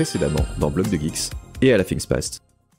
précédemment dans Blog de Geeks et à la Things Past.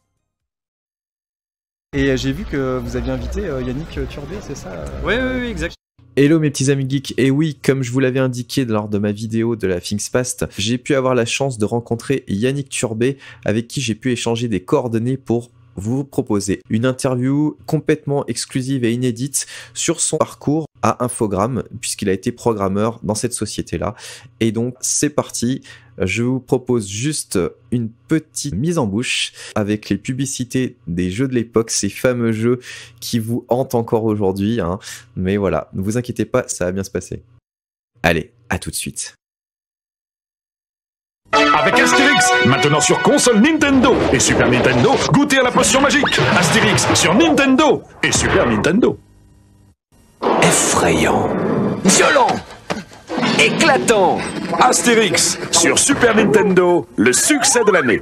Et j'ai vu que vous aviez invité Yannick Turbet, c'est ça? Oui, exact. Hello mes petits amis geeks, et oui, comme je vous l'avais indiqué lors de ma vidéo de la Things Past, j'ai pu avoir la chance de rencontrer Yannick Turbet, avec qui j'ai pu échanger des coordonnées pour vous proposer une interview complètement exclusive et inédite sur son parcours à Infogrames, puisqu'il a été programmeur dans cette société-là. Et donc, c'est parti. Je vous propose juste une petite mise en bouche avec les publicités des jeux de l'époque, ces fameux jeux qui vous hantent encore aujourd'hui, hein. Mais voilà, ne vous inquiétez pas, ça va bien se passer. Allez, à tout de suite. Avec Astérix, maintenant sur console Nintendo et Super Nintendo, goûtez à la potion magique. Astérix sur Nintendo et Super Nintendo. Effrayant, violent, éclatant. Astérix sur Super Nintendo, le succès de l'année.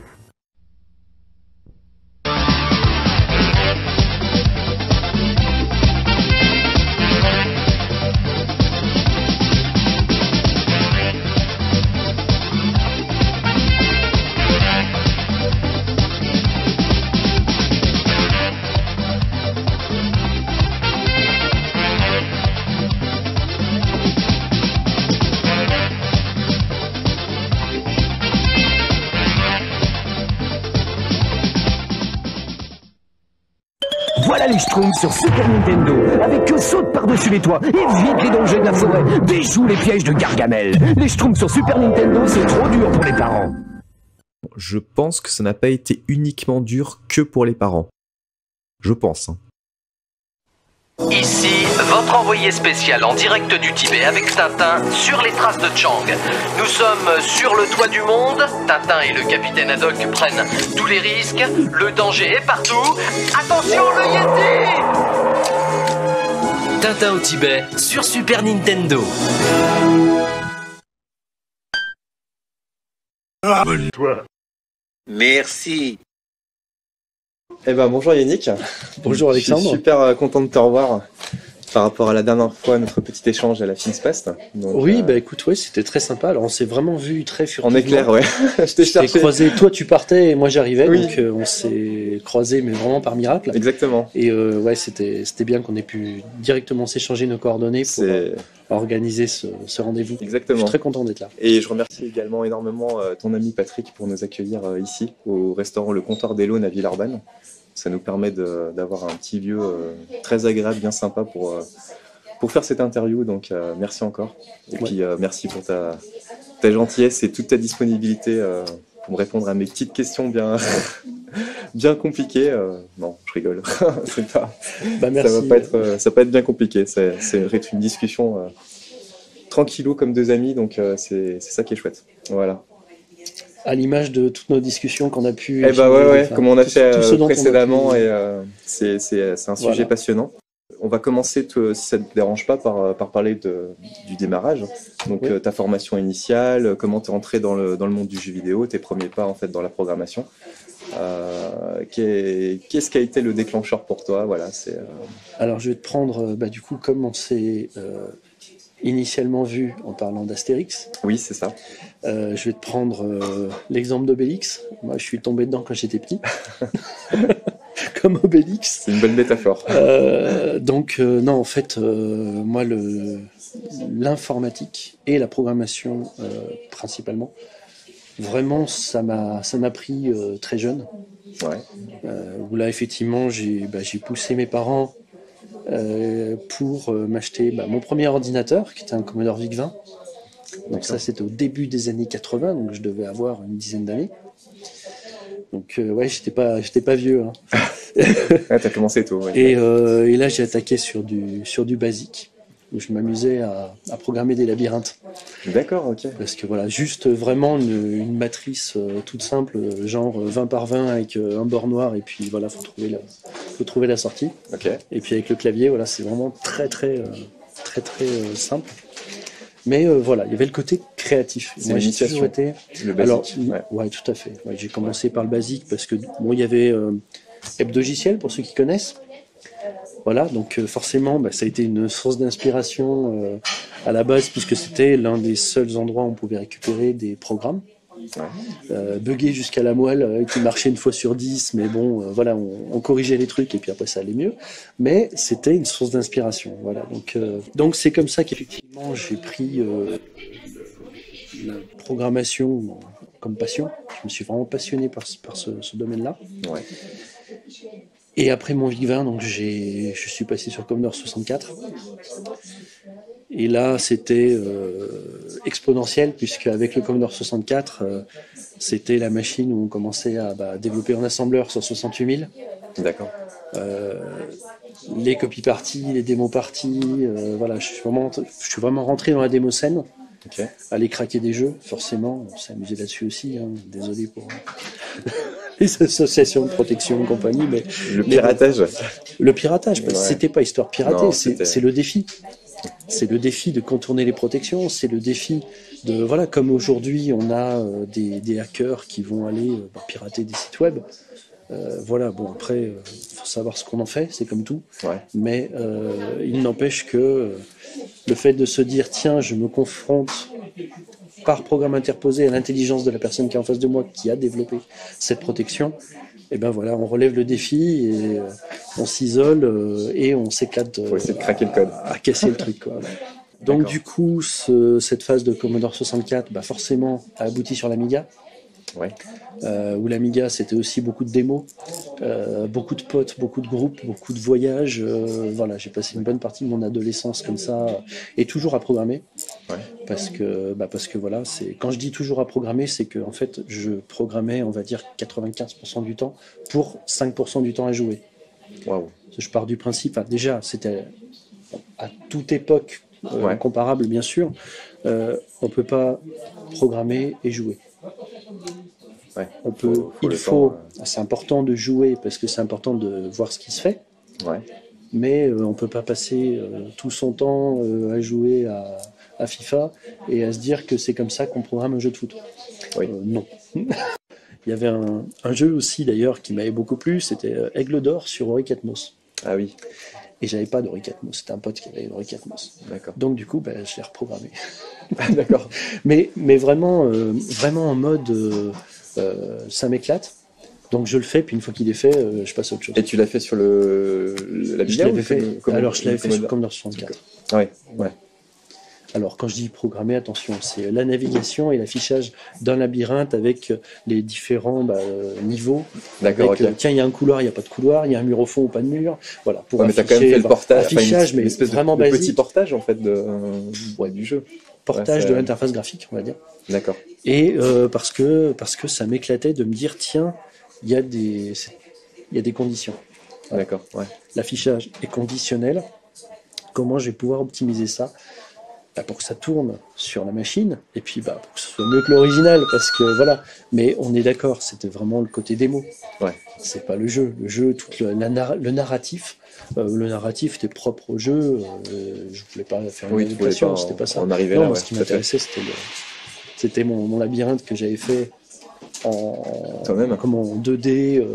Voilà les Schtroumpfs sur Super Nintendo, avec eux saute par-dessus les toits, évite les dangers de la forêt, déjoue les pièges de Gargamel. Les Schtroumpfs sur Super Nintendo, c'est trop dur pour les parents. Je pense que ça n'a pas été uniquement dur que pour les parents. Je pense, hein. Ici, votre envoyé spécial en direct du Tibet avec Tintin sur les traces de Chang. Nous sommes sur le toit du monde, Tintin et le capitaine Haddock prennent tous les risques, le danger est partout. Attention le Yeti! Tintin au Tibet sur Super Nintendo. Abonne-toi. Merci. Eh ben bonjour Yannick. Bonjour Alexandre. Je suis super content de te revoir par rapport à la dernière fois, notre petit échange à la Things Past. Oui, bah écoute, ouais, c'était très sympa. Alors on s'est vraiment vu très furtivement. En éclair, ouais. Je t'ai cherché. Croisé, toi tu partais et moi j'arrivais, oui. donc on s'est croisés mais vraiment par miracle. Exactement. Et ouais, c'était bien qu'on ait pu directement s'échanger nos coordonnées pour organiser ce rendez-vous. Exactement. Je suis très content d'être là. Et je remercie également énormément ton ami Patrick pour nous accueillir ici au restaurant Le Comptoir des Launes à Villeurbanne. Ça nous permet d'avoir un petit lieu très agréable, bien sympa pour faire cette interview. Donc merci encore. Et puis merci pour ta gentillesse et toute ta disponibilité pour me répondre à mes petites questions bien, bien compliquées. Non, je rigole. C'est pas, merci. Ça va pas être bien compliqué. C'est une discussion tranquillou comme deux amis. Donc c'est ça qui est chouette. Voilà. À l'image de toutes nos discussions qu'on a pu... Eh bah ouais, comme on a fait précédemment, et c'est un sujet passionnant. On va commencer, si ça ne te dérange pas, par parler du démarrage. Donc ta formation initiale, comment tu es entré dans le monde du jeu vidéo, tes premiers pas en fait dans la programmation. Qu'est-ce qui a été le déclencheur pour toi? Voilà, Alors je vais te prendre, du coup, comme on s'est initialement vu en parlant d'Astérix. Oui, c'est ça. Je vais te prendre l'exemple d'Obélix. Moi, je suis tombé dedans quand j'étais petit. Comme Obélix. C'est une bonne métaphore. Donc, non, en fait, moi, l'informatique et la programmation, principalement, vraiment, ça m'a pris très jeune. Ouais. Où là, effectivement, j'ai poussé mes parents pour m'acheter mon premier ordinateur, qui était un Commodore VIC-20. Donc ça, c'était au début des années 80, donc je devais avoir une dizaine d'années. Donc ouais, j'étais pas vieux. Hein. Ouais, t'as commencé tôt. Ouais. Et là, j'ai attaqué sur du basique, où je m'amusais à programmer des labyrinthes. D'accord, ok. Parce que voilà, juste vraiment une matrice toute simple, genre 20 par 20 avec un bord noir, et puis voilà, faut trouver la sortie. Ok. Et puis avec le clavier, voilà, c'est vraiment très simple. Mais voilà, il y avait le côté créatif. Moi, j'ai toujours été. Le basique. Alors, ouais, tout à fait. Ouais, j'ai commencé par le basique parce que il y avait Hebdogiciel pour ceux qui connaissent. Voilà, donc forcément, ça a été une source d'inspiration à la base, puisque c'était l'un des seuls endroits où on pouvait récupérer des programmes. buggé jusqu'à la moelle, qui marchait une fois sur 10, mais bon, voilà, on corrigeait les trucs et puis après ça allait mieux. Mais c'était une source d'inspiration, voilà. Donc c'est comme ça qu'effectivement j'ai pris la programmation comme passion. Je me suis vraiment passionné par ce domaine-là. Ouais. Et après mon VIC-20, donc je suis passé sur Commodore 64. Et là, c'était exponentiel, puisque avec le Commodore 64, c'était la machine où on commençait à développer en assembleur sur 68 000. D'accord. Les copy parties, les démos parties, voilà, je suis vraiment rentré dans la démo scène. Okay. Aller craquer des jeux, forcément, on s'est amusé là-dessus aussi. Hein. Désolé pour les associations de protection et compagnie, mais le piratage. Le piratage, parce que c'était pas histoire de pirater, c'est le défi. C'est le défi de contourner les protections, c'est le défi de, voilà, comme aujourd'hui on a des hackers qui vont aller pirater des sites web. Voilà, bon après, faut savoir ce qu'on en fait, c'est comme tout. Ouais. Mais il n'empêche que le fait de se dire, tiens, je me confronte par programme interposé à l'intelligence de la personne qui est en face de moi, qui a développé cette protection, et ben voilà, on relève le défi et on s'isole et on s'éclate faut essayer de craquer le code, à casser le truc, quoi. Donc du coup, cette phase de Commodore 64, forcément, a abouti sur l'Amiga. Ouais. Où l'Amiga, c'était aussi beaucoup de démos, beaucoup de potes, beaucoup de groupes, beaucoup de voyages. Voilà, j'ai passé une bonne partie de mon adolescence comme ça, et toujours à programmer. Ouais. Parce que voilà, quand je dis toujours à programmer, c'est que en fait, je programmais, on va dire 95% du temps pour 5% du temps à jouer. Waouh. Je pars du principe, déjà, c'était à toute époque comparable, bien sûr. On peut pas programmer et jouer. Ouais, c'est important de jouer parce que c'est important de voir ce qui se fait. Ouais. Mais on peut pas passer tout son temps à jouer à FIFA et à se dire que c'est comme ça qu'on programme un jeu de foot. Oui. Non. Il y avait un jeu aussi d'ailleurs qui m'avait beaucoup plu, c'était Aigle d'Or sur Oric Atmos. Ah oui. Et j'avais pas d'Oric Atmos, c'était un pote qui avait Oric Atmos. D'accord. Donc du coup, je l'ai reprogrammé. D'accord. Mais vraiment en mode ça m'éclate. Donc je le fais, puis une fois qu'il est fait, je passe à autre chose. Et tu l'as fait sur la je l'avais fait sur Commodore 64. Ouais. Alors quand je dis programmer, attention, c'est la navigation et l'affichage d'un labyrinthe avec les différents niveaux. D'accord, ok. Tiens, il y a un couloir, il n'y a pas de couloir, il y a un mur au fond ou pas de mur. Voilà, pour mais tu as quand même fait le portage, affichage, mais vraiment basique. Petit portage en fait du jeu. Portage de l'interface graphique, on va dire. D'accord. Et parce que ça m'éclatait de me dire, tiens, il y a des conditions. Voilà. D'accord, ouais. L'affichage est conditionnel. Comment je vais pouvoir optimiser ça pour que ça tourne sur la machine, et puis pour que ce soit mieux que l'original, parce que voilà. Mais on est d'accord, c'était vraiment le côté démo. Ouais. C'est pas le jeu. Le jeu, tout le narratif. Le narratif était propre au jeu. Je voulais pas faire une éducation, c'était pas ça. On arrivait non, là, ce qui m'intéressait, c'était mon labyrinthe que j'avais fait en 2D,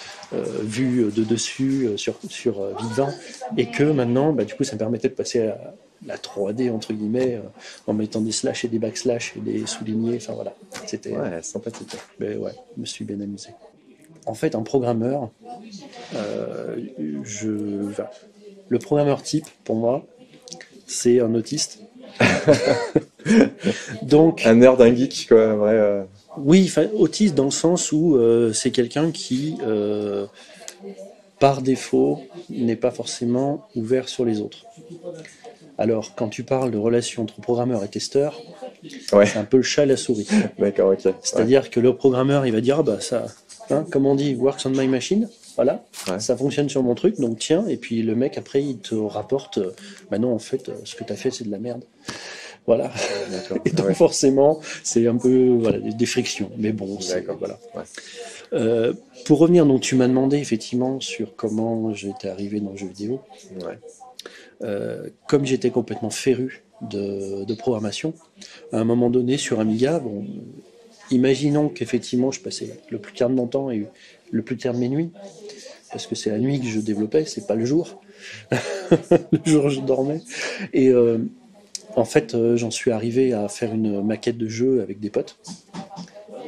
vu de dessus sur VIC-20, et que maintenant, du coup, ça me permettait de passer à la 3D entre guillemets, en mettant des slash et des backslash et des soulignés. Enfin voilà, c'était sympathique. Mais ouais, je me suis bien amusé. En fait, un programmeur, le programmeur type pour moi, c'est un autiste. Donc un nerd, un geek, quoi, vrai. Oui, autiste dans le sens où c'est quelqu'un qui, par défaut, n'est pas forcément ouvert sur les autres. Alors, quand tu parles de relation entre programmeur et testeur, c'est un peu le chat et la souris. D'accord, ok. C'est-à-dire que le programmeur, il va dire, ça, comme on dit, works on my machine, voilà, ça fonctionne sur mon truc, donc tiens, et puis le mec, après, il te rapporte, non, en fait, ce que tu as fait, c'est de la merde. Voilà. Et donc forcément, c'est un peu des frictions. Mais bon, voilà. Ouais. Pour revenir, donc tu m'as demandé effectivement sur comment j'étais arrivé dans le jeu vidéo. Ouais. Comme j'étais complètement féru de programmation, à un moment donné sur Amiga, imaginons qu'effectivement je passais le plus clair de mon temps et le plus clair de mes nuits, parce que c'est la nuit que je développais, c'est pas le jour. Le jour je dormais. Et en fait, j'en suis arrivé à faire une maquette de jeu avec des potes.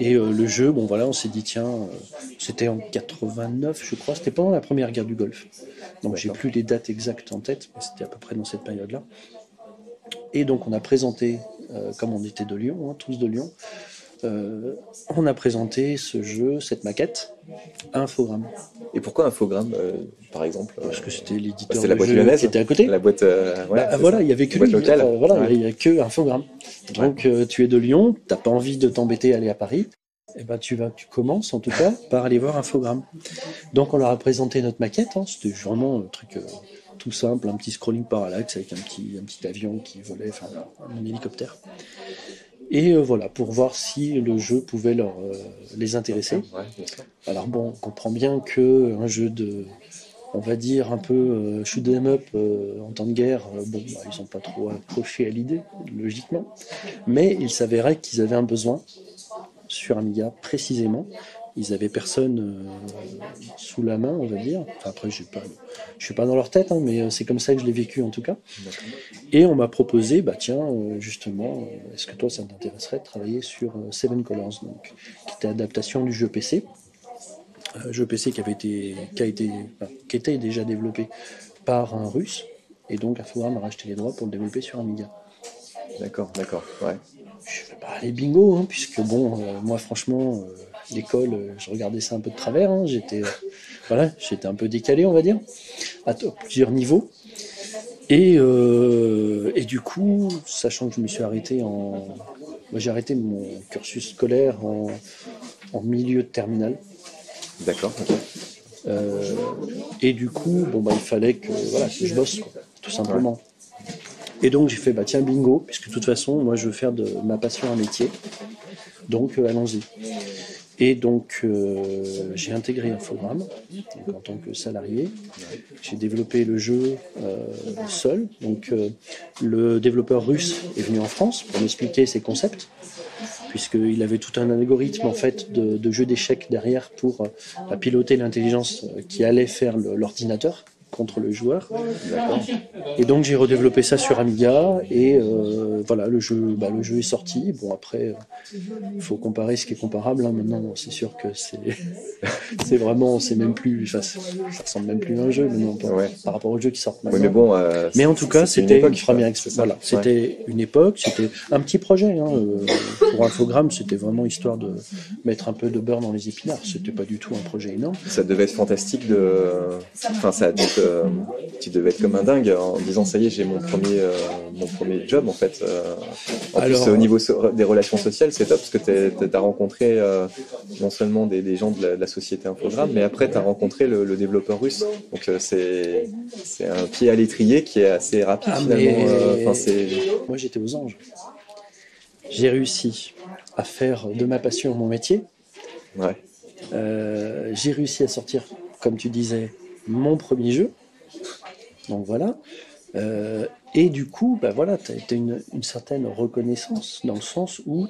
Et le jeu, bon voilà, on s'est dit tiens, c'était en 89 je crois, c'était pendant la première guerre du Golfe. Donc j'ai plus les dates exactes en tête, mais c'était à peu près dans cette période-là. Et donc on a présenté, comme on était de Lyon, hein, tous de Lyon, on a présenté ce jeu, cette maquette, à Infogrames. Et pourquoi Infogrames, par exemple Parce que c'était l'éditeur c'est la de boîte jeu lyonnaise, qui était à côté. La boîte, Voilà, il y avait que boîte lui. locale. Voilà, il y a que Infogrames. Donc tu es de Lyon, t'as pas envie de t'embêter à aller à Paris. Et ben tu commences en tout cas par aller voir Infogrames. Donc on leur a présenté notre maquette. Hein, c'était vraiment un truc tout simple, un petit scrolling parallaxe avec un petit avion qui volait, enfin un hélicoptère. Et voilà, pour voir si le jeu pouvait les intéresser. Ouais, bien sûr. Alors bon, on comprend bien que un jeu de, on va dire un peu shoot 'em up en temps de guerre, ils n'ont pas trop accroché à l'idée, logiquement. Mais il s'avérait qu'ils avaient un besoin sur Amiga précisément. Ils avaient personne sous la main, on va dire. Enfin, après, je suis pas dans leur tête, hein, mais c'est comme ça que je l'ai vécu en tout cas. Et on m'a proposé, justement, est-ce que toi, ça t'intéresserait de travailler sur Seven Colors, donc, qui était adaptation du jeu PC. Jeu PC qui était déjà développé par un Russe, et donc Infogrames a racheté les droits pour le développer sur Amiga. D'accord, ouais. Je vais pas aller bingo, hein, puisque moi franchement, l'école, je regardais ça un peu de travers, hein, j'étais un peu décalé, on va dire, à plusieurs niveaux. Et du coup, sachant que je me suis arrêté j'ai arrêté mon cursus scolaire en milieu de terminale. D'accord, ok. Et du coup, il fallait que je bosse, quoi, tout simplement. Et donc j'ai fait tiens bingo, puisque de toute façon moi je veux faire de ma passion un métier, donc allons-y. Et donc j'ai intégré Infogrames en tant que salarié. J'ai développé le jeu seul. Donc le développeur russe est venu en France pour m'expliquer ses concepts, puisqu'il avait tout un algorithme en fait de jeu d'échecs derrière pour piloter l'intelligence qui allait faire l'ordinateur contre le joueur. Et donc j'ai redéveloppé ça sur Amiga et le jeu est sorti. Bon après il faut comparer ce qui est comparable, hein. Maintenant c'est sûr que c'est vraiment, c'est même plus, ça ressemble même plus à un jeu maintenant par rapport aux jeux qui sortent maintenant. Oui, mais en tout cas c'était une première expérience. Voilà, c'était une époque, c'était un petit projet, hein. Pour Infogrames c'était vraiment histoire de mettre un peu de beurre dans les épinards, c'était pas du tout un projet énorme. Ça devait être fantastique tu devais être comme un dingue en disant ça y est, j'ai mon premier job en fait. Plus au niveau des relations sociales, c'est top parce que t'as rencontré non seulement des gens de la société Infogrames, mais après t'as rencontré le développeur russe. Donc c'est un pied à l'étrier qui est assez rapide finalement. Moi j'étais aux anges. J'ai réussi à faire de ma passion mon métier. Ouais. J'ai réussi à sortir, comme tu disais, mon premier jeu. Donc voilà. Et du coup, t'as une certaine reconnaissance dans le sens où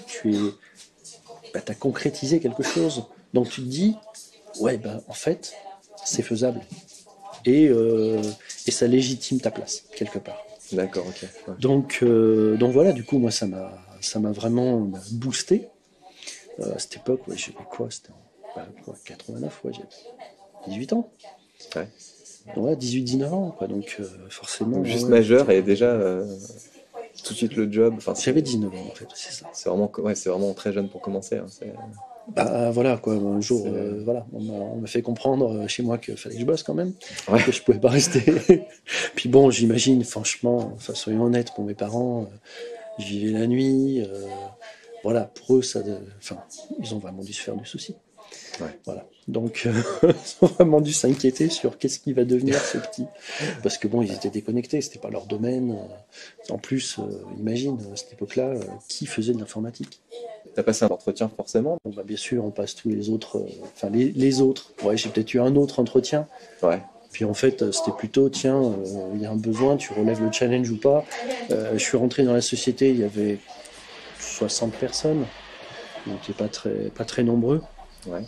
t'as concrétisé quelque chose. Donc tu te dis, en fait, c'est faisable. Et ça légitime ta place, quelque part. D'accord, ok. Ouais. Donc voilà, du coup, moi, ça m'a vraiment boosté. À cette époque, j'avais quoi? C'était en 89, j'avais 18 ans. Ouais. Ouais, 18-19 ans, quoi. Donc forcément. Donc, juste majeur et déjà tout de suite le job. J'avais 19 ans en fait, c'est ça. C'est vraiment très jeune pour commencer. Hein, voilà quoi, un jour, on m'a fait comprendre chez moi qu'il fallait que je bosse quand même, que je pouvais pas rester. Puis bon, j'imagine, franchement, soyons honnêtes, pour mes parents, je vivais la nuit. Pour eux, ils ont vraiment dû se faire du souci. Ouais. Voilà. Donc, ils ont vraiment dû s'inquiéter sur qu'est-ce qui va devenir ce petit. Parce que ils étaient déconnectés, c'était pas leur domaine. En plus, imagine, à cette époque-là, qui faisait de l'informatique? T'as passé un entretien forcément? Bien sûr, on passe tous les autres. Les autres. Ouais, j'ai peut-être eu un autre entretien. Ouais. Puis en fait, c'était plutôt, tiens, il y a un besoin, tu relèves le challenge ou pas. Je suis rentré dans la société, il y avait 60 personnes, donc c'est pas très nombreux. Ouais.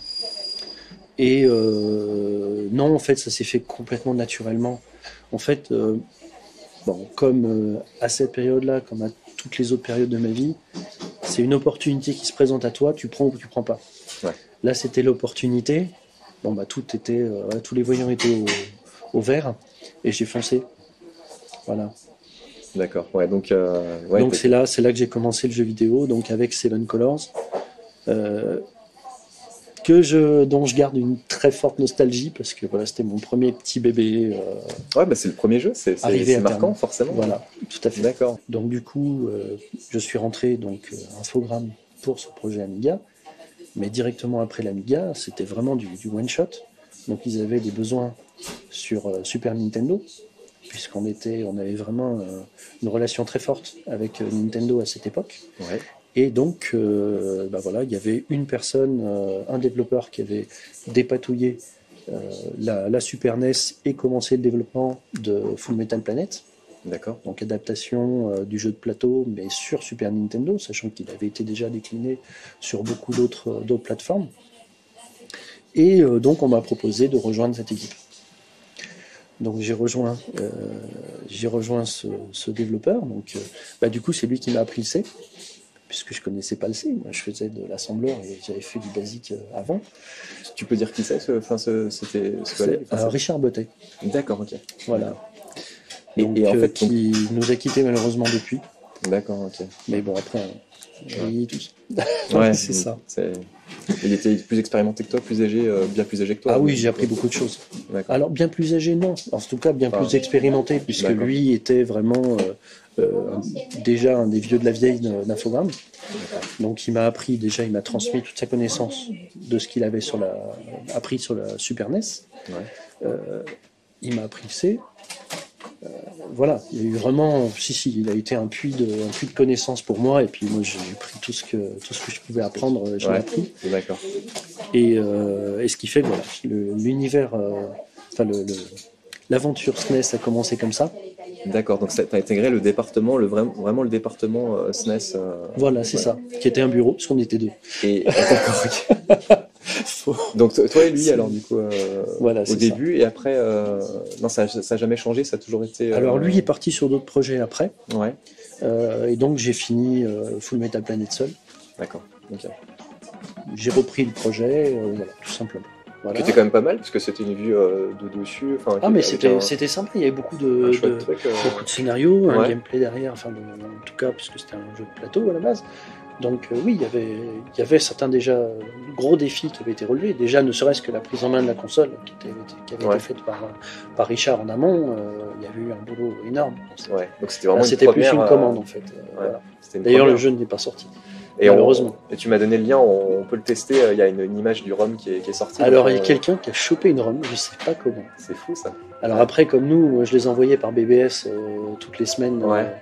Et non, en fait, ça s'est fait complètement naturellement. En fait, comme à cette période-là, comme à toutes les autres périodes de ma vie, c'est une opportunité qui se présente à toi, tu prends ou tu prends pas. Ouais. Là, c'était l'opportunité. Bon, bah, tous les voyants étaient au vert et j'ai foncé. Voilà. D'accord. Ouais, donc c'est là que j'ai commencé le jeu vidéo, donc avec Seven Colors, dont je garde une très forte nostalgie parce que voilà, c'était mon premier petit bébé. Ouais, bah c'est le premier jeu, c'est marquant terme. forcément. Voilà, tout à fait. D'accord. Donc du coup, je suis rentré infogramme pour ce projet Amiga, mais directement après l'Amiga, c'était vraiment du one shot. Donc ils avaient des besoins sur Super Nintendo, puisqu'on avait vraiment une relation très forte avec Nintendo à cette époque. Ouais. Et donc, il y avait une personne, un développeur qui avait dépatouillé la Super NES et commencé le développement de Full Metal Planet. D'accord. Donc adaptation du jeu de plateau, mais sur Super Nintendo, sachant qu'il avait été déjà décliné sur beaucoup d'autres plateformes. Et donc on m'a proposé de rejoindre cette équipe. Donc j'ai rejoint ce développeur. Donc du coup c'est lui qui m'a appris le C, puisque je connaissais pas le C. Moi je faisais de l'assembleur et j'avais fait du basique avant. Tu peux dire qui c'est c'était Richard Bottet. D'accord, ok. Voilà. Donc, et en fait, qui nous a quittés malheureusement depuis. D'accord, ok. Mais bon, après, on vieillit tous. Ouais, c'est ça. Il était plus expérimenté que toi, plus âgé, bien plus âgé que toi. Ah oui, j'ai appris beaucoup de choses. Alors, bien plus âgé, non. En tout cas, bien plus expérimenté, puisque lui était vraiment déjà un des vieux de la vieille d'Infogrames. Donc, il m'a transmis toute sa connaissance de ce qu'il avait appris sur la Super NES. Ouais. Il m'a appris le C. Voilà, il y a eu vraiment, il a été un puits de connaissances pour moi, et puis moi j'ai pris tout ce que je pouvais apprendre, je l'ai appris. D'accord. Et ce qui fait que voilà, l'univers, l'aventure SNES a commencé comme ça. D'accord, donc tu as intégré le département, vraiment le département SNES. Voilà, c'est ça, qui était un bureau, parce qu'on était deux. D'accord, ok. Donc toi et lui alors du coup voilà, au début ça. Et après non ça n'a jamais changé, ça a toujours été alors lui est parti sur d'autres projets après. Ouais. Et donc j'ai fini Full Metal Planet seul. D'accord, ok. J'ai repris le projet, voilà, tout simplement. Voilà. Qui était quand même pas mal parce que c'était une vue de dessus. Mais c'était sympa, il y avait beaucoup de scénarios, un gameplay derrière, en tout cas puisque c'était un jeu de plateau à la base. Donc oui, il y avait certains déjà gros défis qui avaient été relevés. Déjà, ne serait-ce que la prise en main de la console qui avait été faite par Richard en amont, il y avait eu un boulot énorme. Donc c'était vraiment plus une commande en fait. Voilà. D'ailleurs, le jeu n'est pas sorti. Et malheureusement. Et tu m'as donné le lien, on peut le tester. Il y a une image du ROM qui est sortie. Alors il y a quelqu'un qui a chopé une ROM, je sais pas comment. C'est fou ça. Alors après, comme nous, je les envoyais par BBS toutes les semaines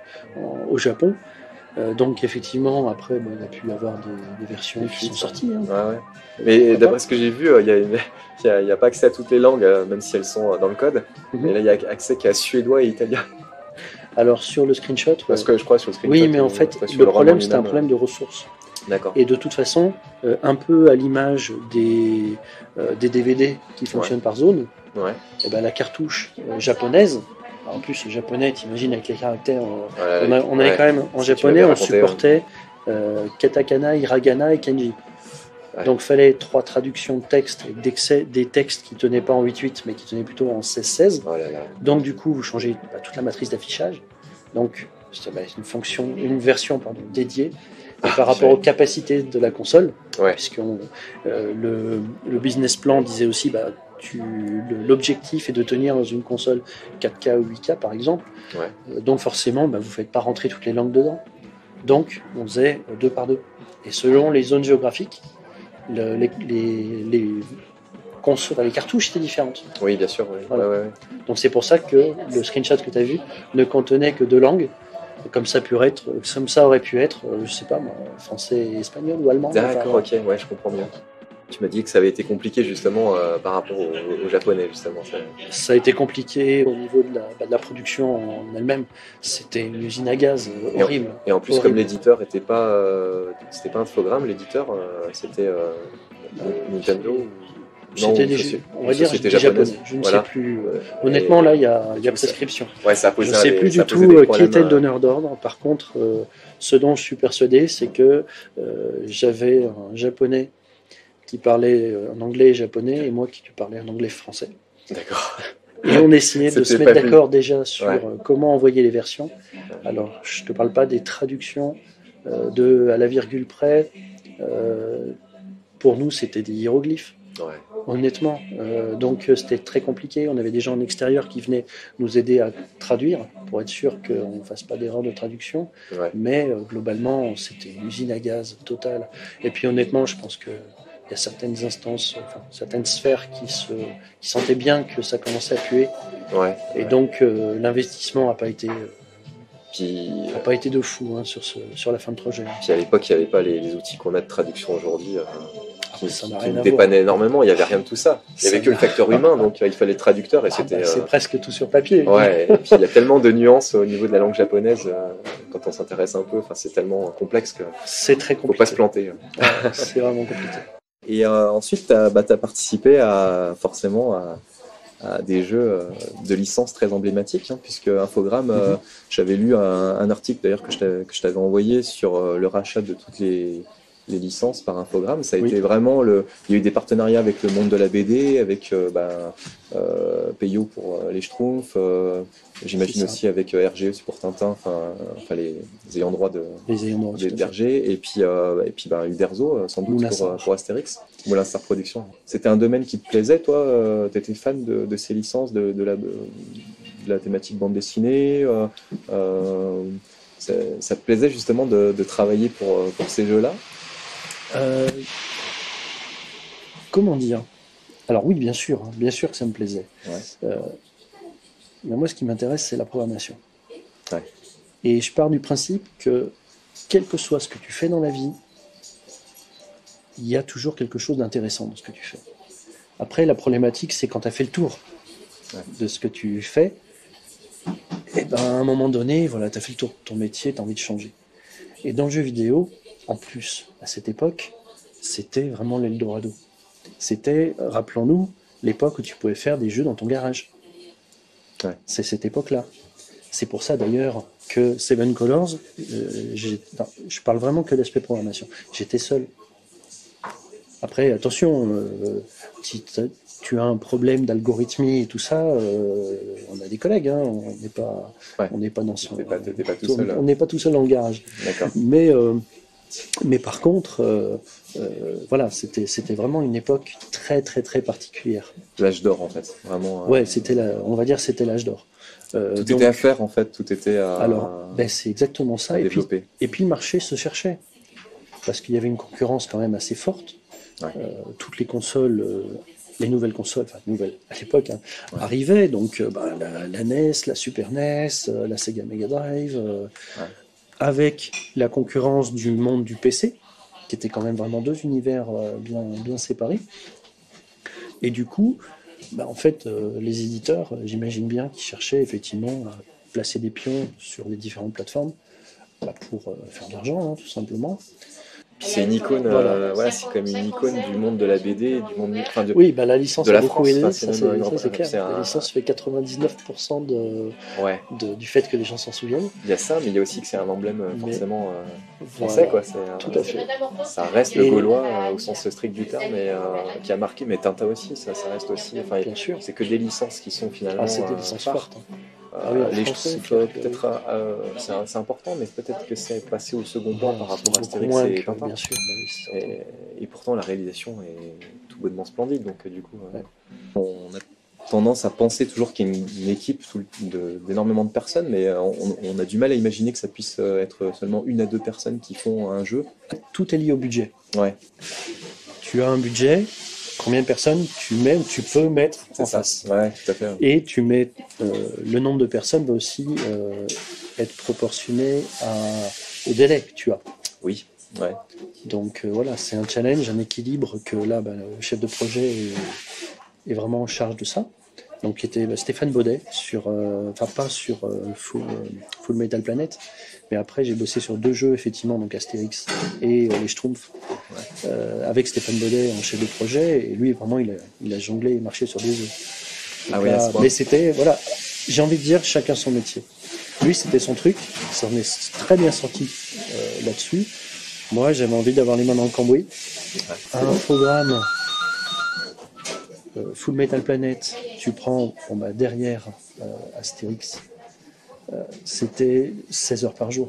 au Japon. Donc effectivement, après, il y a pu y avoir des versions qui sont sorties. Hein. Ouais. Mais d'après ce que j'ai vu, il n'y a pas accès à toutes les langues, même si elles sont dans le code. Mais là, il y a accès qu'à suédois et italien. Alors sur le screenshot... Parce que je crois sur le screenshot... Oui, mais en fait, le problème, c'était un problème de ressources. D'accord. Et de toute façon, un peu à l'image des DVD qui fonctionnent par zone, et la cartouche japonaise... En plus, le japonais, t'imagines, avec les caractères, on avait quand même, en japonais, on supportait katakana, hiragana et kanji. Ouais. Donc, il fallait 3 traductions de texte avec des textes qui ne tenaient pas en 8.8, mais qui tenaient plutôt en 16.16. Donc, du coup, vous changez toute la matrice d'affichage. Donc, c'est une version dédiée. Et par rapport aux capacités de la console, puisque le business plan disait aussi, l'objectif est de tenir dans une console 4K ou 8K par exemple. Donc forcément, vous ne faites pas rentrer toutes les langues dedans. Donc on faisait 2 par 2. Et selon les zones géographiques, les cartouches étaient différentes. Oui, bien sûr. Oui. Voilà. Donc c'est pour ça que le screenshot que tu as vu ne contenait que 2 langues. Comme ça aurait pu être, je sais pas moi, français, espagnol ou allemand. D'accord, ok, je comprends bien. Tu m'as dit que ça avait été compliqué justement par rapport aux japonais justement. Ça a été compliqué au niveau de la production en elle-même. C'était une usine à gaz horrible. Et en plus, comme l'éditeur c'était pas Infogrames, l'éditeur c'était Nintendo. C'était on va dire des japonais. Je ne sais plus. Honnêtement, là, il y a prescription. Ouais, ça a posé je ne sais plus du tout qui était le donneur d'ordre. Par contre, ce dont je suis persuadé, c'est que j'avais un japonais qui parlait en anglais et japonais et moi qui parlais en anglais français. D'accord. Et on essayait de se mettre d'accord déjà sur comment envoyer les versions. Alors, je ne te parle pas des traductions à la virgule près. Pour nous, c'était des hiéroglyphes. Ouais. Honnêtement. Donc, c'était très compliqué. On avait des gens en extérieur qui venaient nous aider à traduire pour être sûr qu'on ne fasse pas d'erreur de traduction. Ouais. Mais globalement, c'était une usine à gaz totale. Et puis, honnêtement, je pense que il y a certaines instances, certaines sphères qui sentaient bien que ça commençait à puer. Ouais, et donc, l'investissement n'a pas été de fou sur la fin de projet. Puis à l'époque, il n'y avait pas les outils qu'on a de traduction aujourd'hui qui nous dépannaient énormément. Il n'y avait rien de tout ça. Il n'y avait que le facteur humain, donc il fallait le traducteur. Et c'était. C'est presque tout sur papier. Ouais, et puis il y a tellement de nuances au niveau de la langue japonaise quand on s'intéresse un peu. C'est tellement complexe que. C'est très compliqué. Faut pas se planter. Ouais, c'est vraiment compliqué. Et ensuite, tu as participé forcément à des jeux de licence très emblématiques, puisque Infogrames, j'avais lu un article d'ailleurs que je t'avais envoyé sur le rachat de toutes les licences par Infogrames. Ça a été vraiment il y a eu des partenariats avec le monde de la BD, avec Peyo pour les Schtroumpfs, j'imagine aussi avec RGE pour Tintin, enfin les ayants droit d'Hergé, et puis Uderzo sans doute pour Astérix, Moulin Star Productions. C'était un domaine qui te plaisait, toi? T'étais fan de ces licences, de la thématique bande dessinée, ça te plaisait justement de travailler pour ces jeux-là? Comment dire? Alors oui, bien sûr que ça me plaisait. Ouais. Mais moi, ce qui m'intéresse, c'est la programmation. Ouais. Et je pars du principe que, quel que soit ce que tu fais dans la vie, il y a toujours quelque chose d'intéressant dans ce que tu fais. Après, la problématique, c'est quand tu as fait le tour de ce que tu fais, et à un moment donné, tu as fait le tour de ton métier, tu as envie de changer. Et dans le jeu vidéo, en plus, à cette époque, c'était vraiment l'Eldorado. C'était, rappelons-nous, l'époque où tu pouvais faire des jeux dans ton garage. Ouais. C'est cette époque-là. C'est pour ça d'ailleurs que Seven Colors, je parle vraiment que d'aspect programmation. J'étais seul. Après, attention, si tu as un problème d'algorithmie et tout ça, on a des collègues, on n'est pas dans son... On n'est pas tout seul dans le garage. D'accord. Mais par contre, c'était vraiment une époque très très très particulière. L'âge d'or en fait, vraiment. Ouais, on va dire c'était l'âge d'or. Tout était à faire en fait, tout était à. Alors, c'est exactement ça. Développer. Et puis le marché se cherchait parce qu'il y avait une concurrence quand même assez forte. Ouais. Toutes les consoles, les nouvelles consoles, enfin nouvelles à l'époque, arrivaient. Donc la NES, la Super NES, la Sega Mega Drive. Avec la concurrence du monde du PC, qui étaient quand même vraiment deux univers bien séparés. Et du coup, en fait, les éditeurs, j'imagine bien qu'ils cherchaient effectivement à placer des pions sur les différentes plateformes pour faire de l'argent, tout simplement. C'est une icône, c'est comme une icône du monde de la BD, du monde oui, la licence a beaucoup aidé, ça c'est clair. La licence fait 99% du fait que les gens s'en souviennent. Il y a ça, mais il y a aussi que c'est un emblème forcément français, quoi. Tout à fait. Ça reste le gaulois au sens strict du terme, qui a marqué, mais Tintin aussi, ça reste aussi. Bien sûr. C'est que des licences qui sont finalement. C'est des licences fortes. Peut-être c'est important, mais peut-être que c'est passé au second plan par rapport à Astérix et Tintin. Bien sûr, et pourtant la réalisation est tout bonnement splendide, donc du coup on a tendance à penser toujours qu'il y a une équipe d'énormément de personnes, mais on a du mal à imaginer que ça puisse être seulement 1 à 2 personnes qui font un jeu. Tout est lié au budget. Ouais. Tu as un budget. Combien de personnes tu mets ou tu peux mettre en face. Ouais, tout à fait. Et tu mets le nombre de personnes va aussi être proportionné au délai que tu as. Oui. Ouais. Donc c'est un challenge, un équilibre que là, le chef de projet est vraiment en charge de ça. donc qui était Stéphane Baudet, enfin pas sur Full Metal Planet, mais après j'ai bossé sur 2 jeux, effectivement, donc Astérix et les Schtroumpfs, avec Stéphane Baudet en chef de projet, et lui, vraiment, il a jonglé et marché sur des jeux. Ah oui, à ce point. Mais c'était, voilà, j'ai envie de dire, chacun son métier. Lui, c'était son truc, il s'en est très bien sorti là-dessus. Moi, j'avais envie d'avoir les mains dans le cambouis. Un programme Full Metal Planet, tu prends derrière Astérix, c'était 16 heures par jour.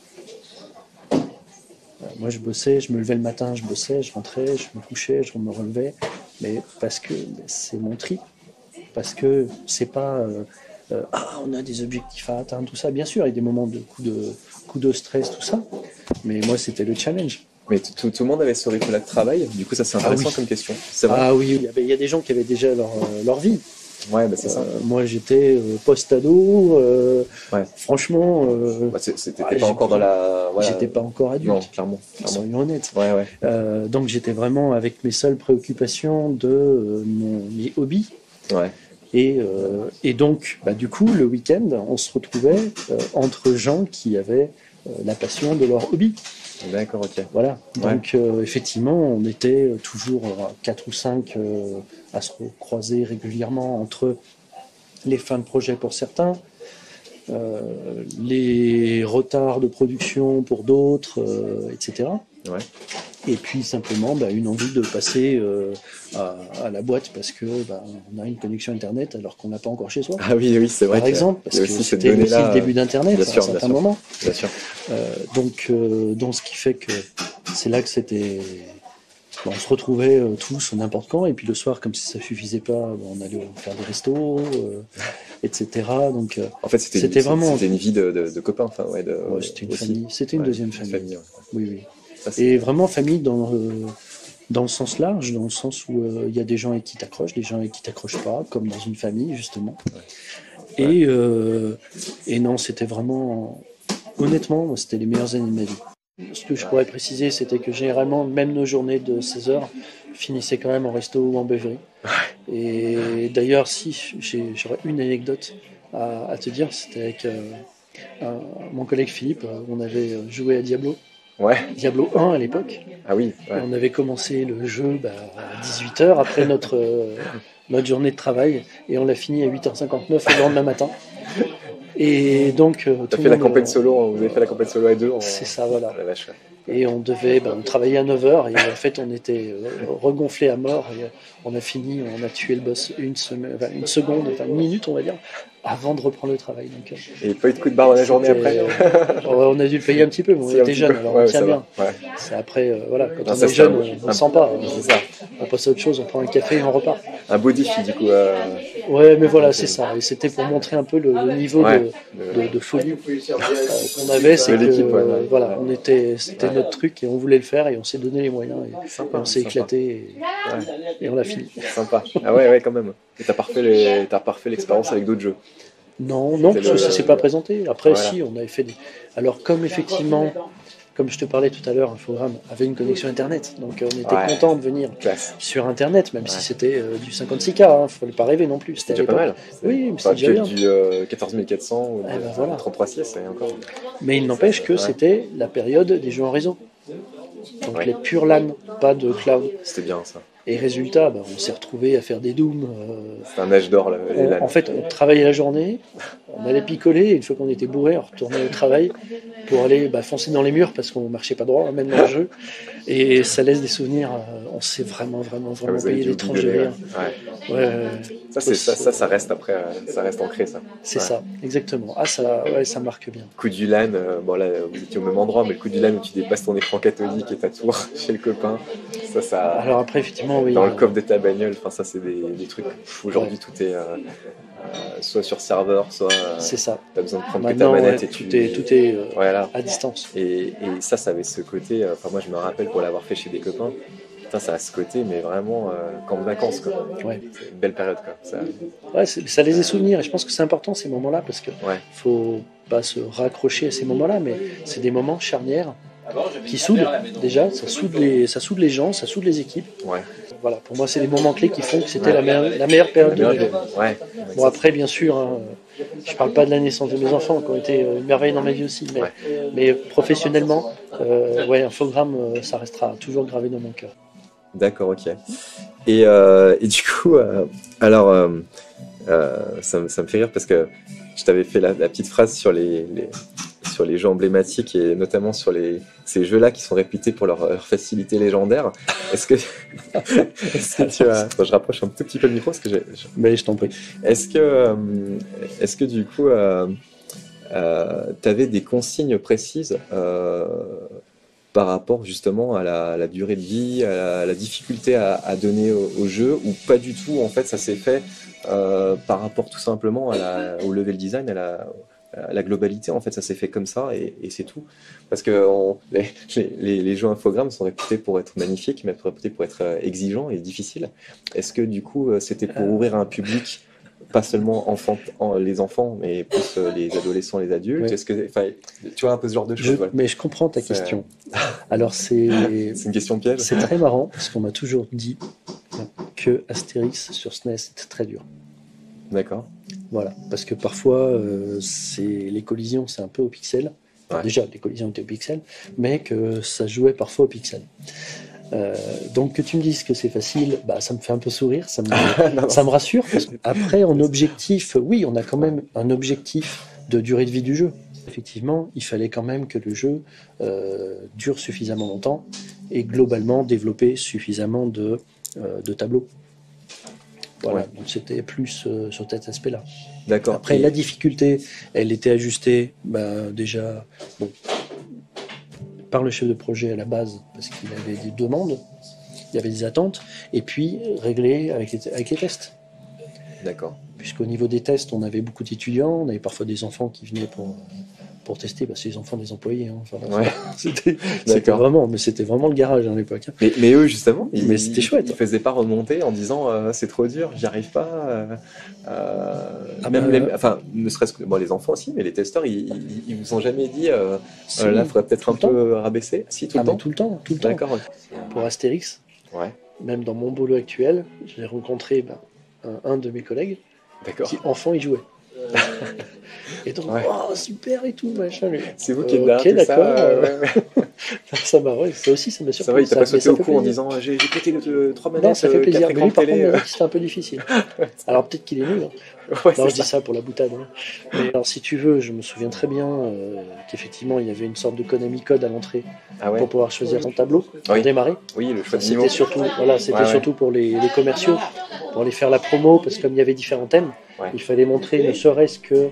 Moi, je bossais, je me levais le matin, je bossais, je rentrais, je me couchais, je me relevais, mais parce que c'est mon trip, parce que c'est pas on a des objectifs à atteindre, tout ça. Bien sûr, il y a des moments de coup de stress, tout ça, mais moi, c'était le challenge. Mais tout le monde avait ce rythme-là de travail, du coup ça c'est intéressant comme question. C'est vrai. Ah oui, il y a des gens qui avaient déjà leur vie. Ouais, bah c'est ça. Moi j'étais post-ado, franchement... T'étais pas encore dans la... Voilà. J'étais pas encore adulte. Non, clairement. Soyons honnêtes. Ouais. Donc j'étais vraiment avec mes seules préoccupations de mes hobbies. Ouais. Et donc, du coup, le week-end, on se retrouvait entre gens qui avaient la passion de leur hobby. D'accord, ok. Voilà, donc effectivement, on était toujours 4 ou 5 à se croiser régulièrement entre les fins de projet pour certains, les retards de production pour d'autres, etc. Ouais. Et puis simplement une envie de passer à la boîte parce que on a une connexion internet alors qu'on n'a pas encore chez soi. Ah oui, c'est vrai. Par exemple, parce que c'était aussi le début d'internet à un certain moment. Bien sûr. Donc ce qui fait que c'est là que c'était... on se retrouvait tous n'importe quand, et puis le soir, comme si ça suffisait pas, on allait faire des restos, etc. Donc en fait, c'était une vie de copains. Enfin, c'était une famille. C'était une deuxième famille. Oui. Ça, et vraiment famille dans le sens large, dans le sens où il y a des gens avec qui t'accroches, des gens avec qui t'accrochent pas, comme dans une famille justement. Ouais. Et non, c'était vraiment, honnêtement, c'était les meilleures années de ma vie. Ce que je pourrais préciser, c'était que généralement, même nos journées de 16 heures finissaient quand même en resto ou en beuverie. Et d'ailleurs, si j'aurais une anecdote à te dire, c'était avec mon collègue Philippe, on avait joué à Diablo. Ouais. Diablo 1 à l'époque. Ah oui. Ouais. On avait commencé le jeu à 18h après notre journée de travail, et on l'a fini à 8h59 le lendemain matin. Et donc, vous avez fait la campagne solo à 2. C'est ça, voilà. La vache, ouais. Et on devait travailler à 9h, et en fait on était regonflé à mort, et on a tué le boss une minute on va dire, avant de reprendre le travail. Donc, et pas eu de coup de barre dans la journée après. On a dû le payer un petit peu, mais on était jeunes, alors on tient bien. Ouais. C'est après, quand on est jeune, on ne sent pas. On passe à autre chose, on prend un café et on repart. Un beau défi du coup. Ouais, mais voilà, c'est ça. Et c'était pour montrer un peu le niveau de folie qu'on avait. C'est que voilà, c'était notre truc et on voulait le faire et on s'est donné les moyens et on s'est éclaté et on l'a fini. Sympa. Ah ouais, quand même. Et t'as parfait l'expérience avec d'autres jeux. Non, parce que ça s'est pas présenté. Après, si, on avait fait des... Alors, comme effectivement, comme je te parlais tout à l'heure, Infogrames avait une connexion Internet. Donc, on était content de venir sur Internet, même si c'était du 56K. Il fallait pas rêver non plus. C'était déjà pas mal. Oui, mais c'était déjà bien. Du 14400 ou du 3306, et encore. Mais il n'empêche que c'était la période des jeux en réseau. Donc, les pure LAN, pas de cloud. C'était bien, ça. Et résultat, on s'est retrouvés à faire des dooms. C'était un âge d'or, les LAN. En fait, on travaillait la journée, on allait picoler, et une fois qu'on était bourré, on retournait au travail pour aller foncer dans les murs parce qu'on marchait pas droit, même dans le jeu. Et ça laisse des souvenirs. On s'est vraiment payé des tranches de rire. Ça reste après, ça reste ancré, ça. C'est ça, exactement. Ah, ça marque bien. Coup du LAN, là, vous étiez au même endroit, mais le coup du LAN où tu dépasses ton écran cathodique et ta tour chez le copain, ça. Alors après, effectivement, oui. Dans le coffre de ta bagnole, ça, c'est des trucs. Aujourd'hui, tout est soit sur serveur, soit. C'est ça. T'as besoin de prendre que ta manette et tout est à distance. Et ça avait ce côté. Moi, je me rappelle pour l'avoir fait chez des copains. Ça a ce côté, mais vraiment camp de vacances, quoi. Ouais. C'est une belle période, quoi. Ça laisse des souvenirs, et je pense que c'est important ces moments-là, parce que faut pas se raccrocher à ces moments-là, mais c'est des moments charnières qui soudent déjà, ça soude les gens, ça soude les équipes. Ouais. voilà, pour moi, c'est les moments clés qui font que c'était la meilleure période de ma vie. Ouais. Bon, après, bien sûr, hein, je parle pas de la naissance de mes enfants, qui ont été une merveille dans ma vie aussi, mais professionnellement, Infogrames, ça restera toujours gravé dans mon cœur. D'accord, ok. Et du coup, ça me fait rire parce que je t'avais fait la petite phrase sur sur les jeux emblématiques et notamment sur ces jeux-là qui sont réputés pour leur facilité légendaire. Est-ce que tu as... Attends, je rapproche un tout petit peu le micro parce que Mais je t'en prie. Est-ce que du coup, tu avais des consignes précises par rapport justement à la durée de vie, à la difficulté à donner au jeu, ou pas du tout, en fait, ça s'est fait par rapport tout simplement au level design, à la globalité, en fait, ça s'est fait comme ça et c'est tout. Parce que les jeux Infogrames sont réputés pour être magnifiques, mais réputés pour être exigeants et difficiles. Est-ce que du coup, c'était pour ouvrir à un public, pas seulement les enfants, mais plus les adolescents, les adultes? Ouais. Est-ce que, tu vois, un peu ce genre de choses? Voilà. Mais je comprends ta question. Alors c'est une question piège. C'est très marrant parce qu'on m'a toujours dit que Astérix sur SNES était très dur. D'accord. Voilà, parce que parfois les collisions c'est un peu au pixel. Enfin, déjà les collisions étaient au pixel, mais que ça jouait parfois au pixel. Donc que tu me dises que c'est facile, ça me fait un peu sourire, ça me rassure, parce qu'après en objectif, oui, on a quand même un objectif de durée de vie du jeu. Effectivement, il fallait quand même que le jeu dure suffisamment longtemps et globalement développer suffisamment de tableaux. Voilà, donc c'était plus sur cet aspect-là. D'accord. Après, la difficulté, elle était ajustée déjà par le chef de projet à la base, parce qu'il avait des demandes, il y avait des attentes, et puis réglée avec les tests. D'accord. Puisqu'au niveau des tests, on avait beaucoup d'étudiants, on avait parfois des enfants qui venaient pour tester, c'est les enfants des employés. Hein. Enfin, c'était vraiment le garage à l'époque. Hein. Mais eux, justement, c'était chouette. Ils ne faisaient pas remonter en disant c'est trop dur, j'y arrive pas. Ne serait-ce que les enfants aussi, mais les testeurs, ils vous ont jamais dit là, il faudrait peut-être un peu rabaisser. Si, tout le temps. Tout le temps. D'accord. Pour Astérix, même dans mon boulot actuel, j'ai rencontré un de mes collègues qui, enfant, y jouait. Et donc, super et tout, machin. C'est vous qui êtes là. Ok, d'accord. Ça m'a surpris. Ça va, il t'a pas sauté au cou en disant j'ai pété 3 manettes. Non, ça fait plaisir. Mais lui, par contre, c'était un peu difficile. Alors peut-être qu'il est nul. Hein. Non, je dis ça pour la boutade. Hein. Mais alors, si tu veux, je me souviens très bien qu'effectivement, il y avait une sorte de Konami code à l'entrée pour pouvoir choisir son tableau pour démarrer. Oui, le choix de C'était surtout, surtout pour les commerciaux, pour aller faire la promo, parce que comme il y avait différents thèmes, il fallait montrer ne serait-ce que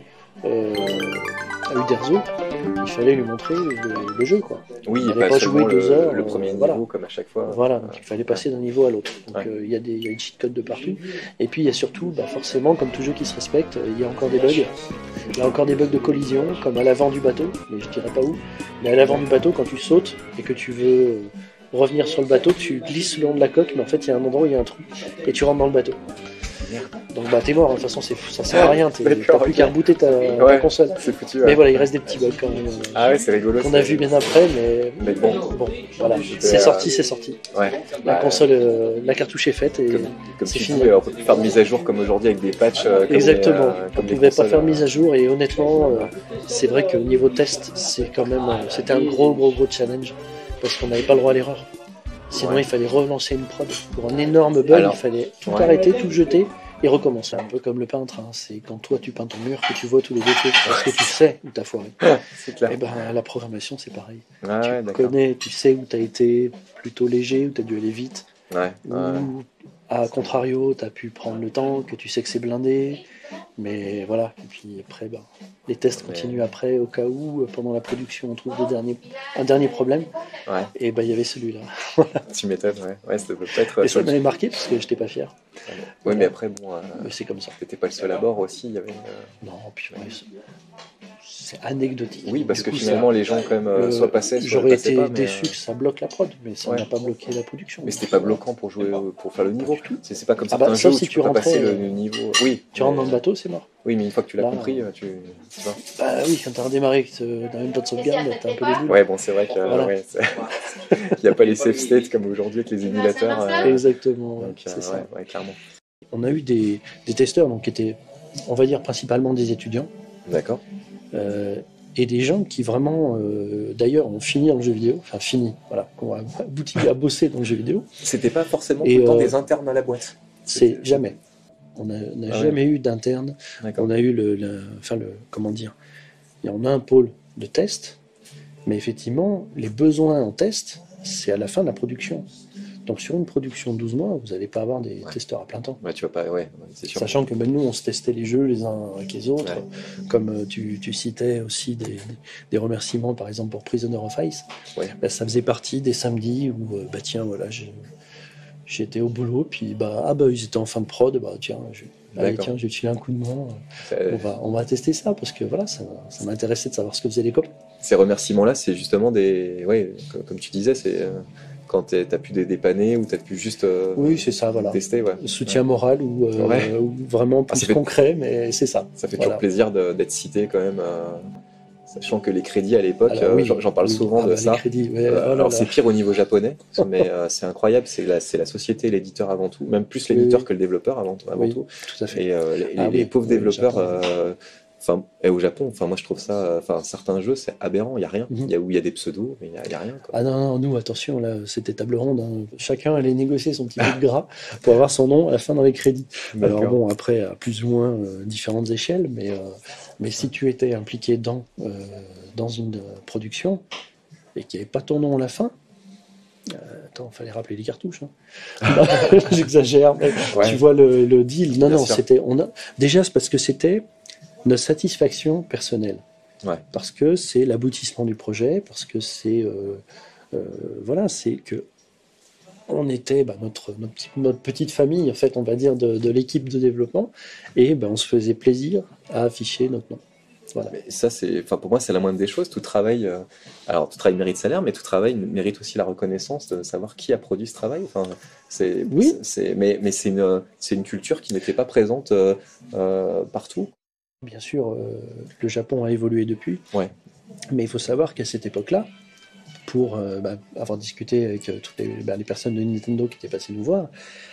à Uderzo, il fallait lui montrer le jeu, quoi. Oui, il fallait pas jouer 2 heures. Le premier niveau, comme à chaque fois. Voilà, donc il fallait passer d'un niveau à l'autre. Donc il y a une cheat code de partout. Et puis il y a surtout, forcément, comme tout jeu qui se respecte, il y a encore des bugs. Il y a encore des bugs de collision, comme à l'avant du bateau, mais je dirais pas où. Mais à l'avant du bateau, quand tu sautes et que tu veux revenir sur le bateau, tu glisses le long de la coque, mais en fait il y a un endroit où il y a un trou, et tu rentres dans le bateau. Donc t'es mort, de toute façon ça sert à rien, t'as plus qu'à rebooter ta console. C'est foutu, mais voilà, il reste des petits bugs quand même. C'est rigolo. Qu'on a vu bien après, mais bon, voilà, c'est sorti. La console, la cartouche est faite et c'est fini. On peut plus faire de mise à jour comme aujourd'hui avec des patchs. Exactement, on ne pouvait pas faire de mise à jour et honnêtement, c'est vrai que niveau test, c'était un gros challenge parce qu'on n'avait pas le droit à l'erreur. Sinon, il fallait relancer une prod pour un énorme bug. Il fallait tout arrêter, tout jeter et recommencer. Un peu comme le peintre. Hein. C'est quand toi, tu peins ton mur que tu vois tous les défauts parce que tu sais où t'as foiré. C'est clair. Et la programmation, c'est pareil. Tu connais, tu sais où t'as été plutôt léger, où t'as dû aller vite. Ou, à contrario, t'as pu prendre le temps, que tu sais que c'est blindé. Mais voilà, et puis après, les tests continuent après, au cas où, pendant la production, on trouve un dernier problème. Et il y avait celui-là. Tu m'étonnes, ça peut pas être... Et ça m'avait marqué, parce que j'étais pas fier. Mais après, mais c'est comme ça. T'étais pas le seul à bord aussi, il y avait... Non, puis c'est anecdotique. Oui, parce Du que coup, finalement, ça- les gens, quand même, soit passaient, soit J'aurais passaient été pas. déçu que ça bloque la prod, mais ça Ouais. n'a pas bloqué la production. Mais c'était pas bloquant pour jouer, pour faire le niveau. C'est pas comme Ah certains bah, jeux sauf où si tu tu peux pas rentrais, passer le niveau. Oui, Tu rentres mais- dans le bateau, c'est mort. Oui, mais une fois que tu l'as Là, compris, tu vois. Bah oui, quand t'as redémarré, que t'as même pas de sauvegarde, t'as un peu les boules. Ouais, bon, c'est vrai qu'il Voilà. n'y a pas les safe states comme aujourd'hui avec les émulateurs. Exactement, ouais, Donc, c'est ça. ouais, clairement. On a eu des testeurs donc, qui étaient, on va dire, principalement des étudiants, D'accord. et des gens qui vraiment, d'ailleurs, ont fini dans le jeu vidéo, enfin fini, voilà, qu'on a abouti à bosser dans le jeu vidéo. C'était pas forcément Et, tout le temps des internes à la boîte. C'est jamais. On n'a Ah jamais eu d'interne. D'accord. On a eu comment dire, on a un pôle de test, mais effectivement, les besoins en test, c'est à la fin de la production. Donc sur une production de 12 mois, vous n'allez pas avoir des testeurs à plein temps. Ouais, tu vas pas, ouais, c'est sûr. Sachant que ben, nous, on se testait les jeux les uns avec les autres, Ouais. comme tu citais aussi des remerciements, par exemple pour Prisoner of Ice. Ouais. Ben, ça faisait partie des samedis où, bah tiens, voilà, j'étais au boulot, puis bah ils étaient en fin de prod, bah tiens, allez, tiens, je vais te filer un coup de main. On va tester ça parce que voilà, ça m'intéressait de savoir ce que faisaient les copains. Ces remerciements-là, c'est justement des, ouais, comme tu disais, c'est quand t'as pu dépanner ou t'as pu juste Oui, c'est ça, voilà. tester, ouais. Soutien moral ou vraiment plus concret, mais c'est ça. Ça fait Voilà. toujours plaisir d'être cité quand même. Sachant que les crédits à l'époque, Alors, oui, j'en parle souvent de les ça. crédits, ouais, Alors c'est pire au niveau japonais, mais c'est incroyable, c'est la société, l'éditeur avant tout, même plus l'éditeur que le développeur avant tout. Tout à fait. Et les pauvres développeurs, au Japon, moi je trouve ça, certains jeux c'est aberrant, il y a rien, où il y a des pseudos, mais il y a rien. Quoi. Ah non, nous attention, là c'était table ronde, hein. Chacun allait négocier son petit peu de gras pour avoir son nom à la fin dans les crédits. Alors bon, après à plus ou moins différentes échelles, mais si tu étais impliqué dans une production et qu'il n'y avait pas ton nom à la fin, attends, fallait rappeler les cartouches. Hein. J'exagère, mais tu vois le deal. Non, c'était, déjà c'est parce que c'était notre satisfaction personnelle. Ouais. Parce que c'est l'aboutissement du projet, parce que c'est voilà, c'est que on était notre petite famille, en fait, on va dire, de l'équipe de développement, et on se faisait plaisir à afficher notre nom. Voilà. Mais ça, pour moi, c'est la moindre des choses. Tout travail, alors tout travail mérite salaire, mais tout travail mérite aussi la reconnaissance de savoir qui a produit ce travail. Mais c'est une culture qui n'était pas présente partout. Bien sûr, le Japon a évolué depuis, mais il faut savoir qu'à cette époque-là, pour avoir discuté avec toutes les personnes de Nintendo qui étaient passées nous voir,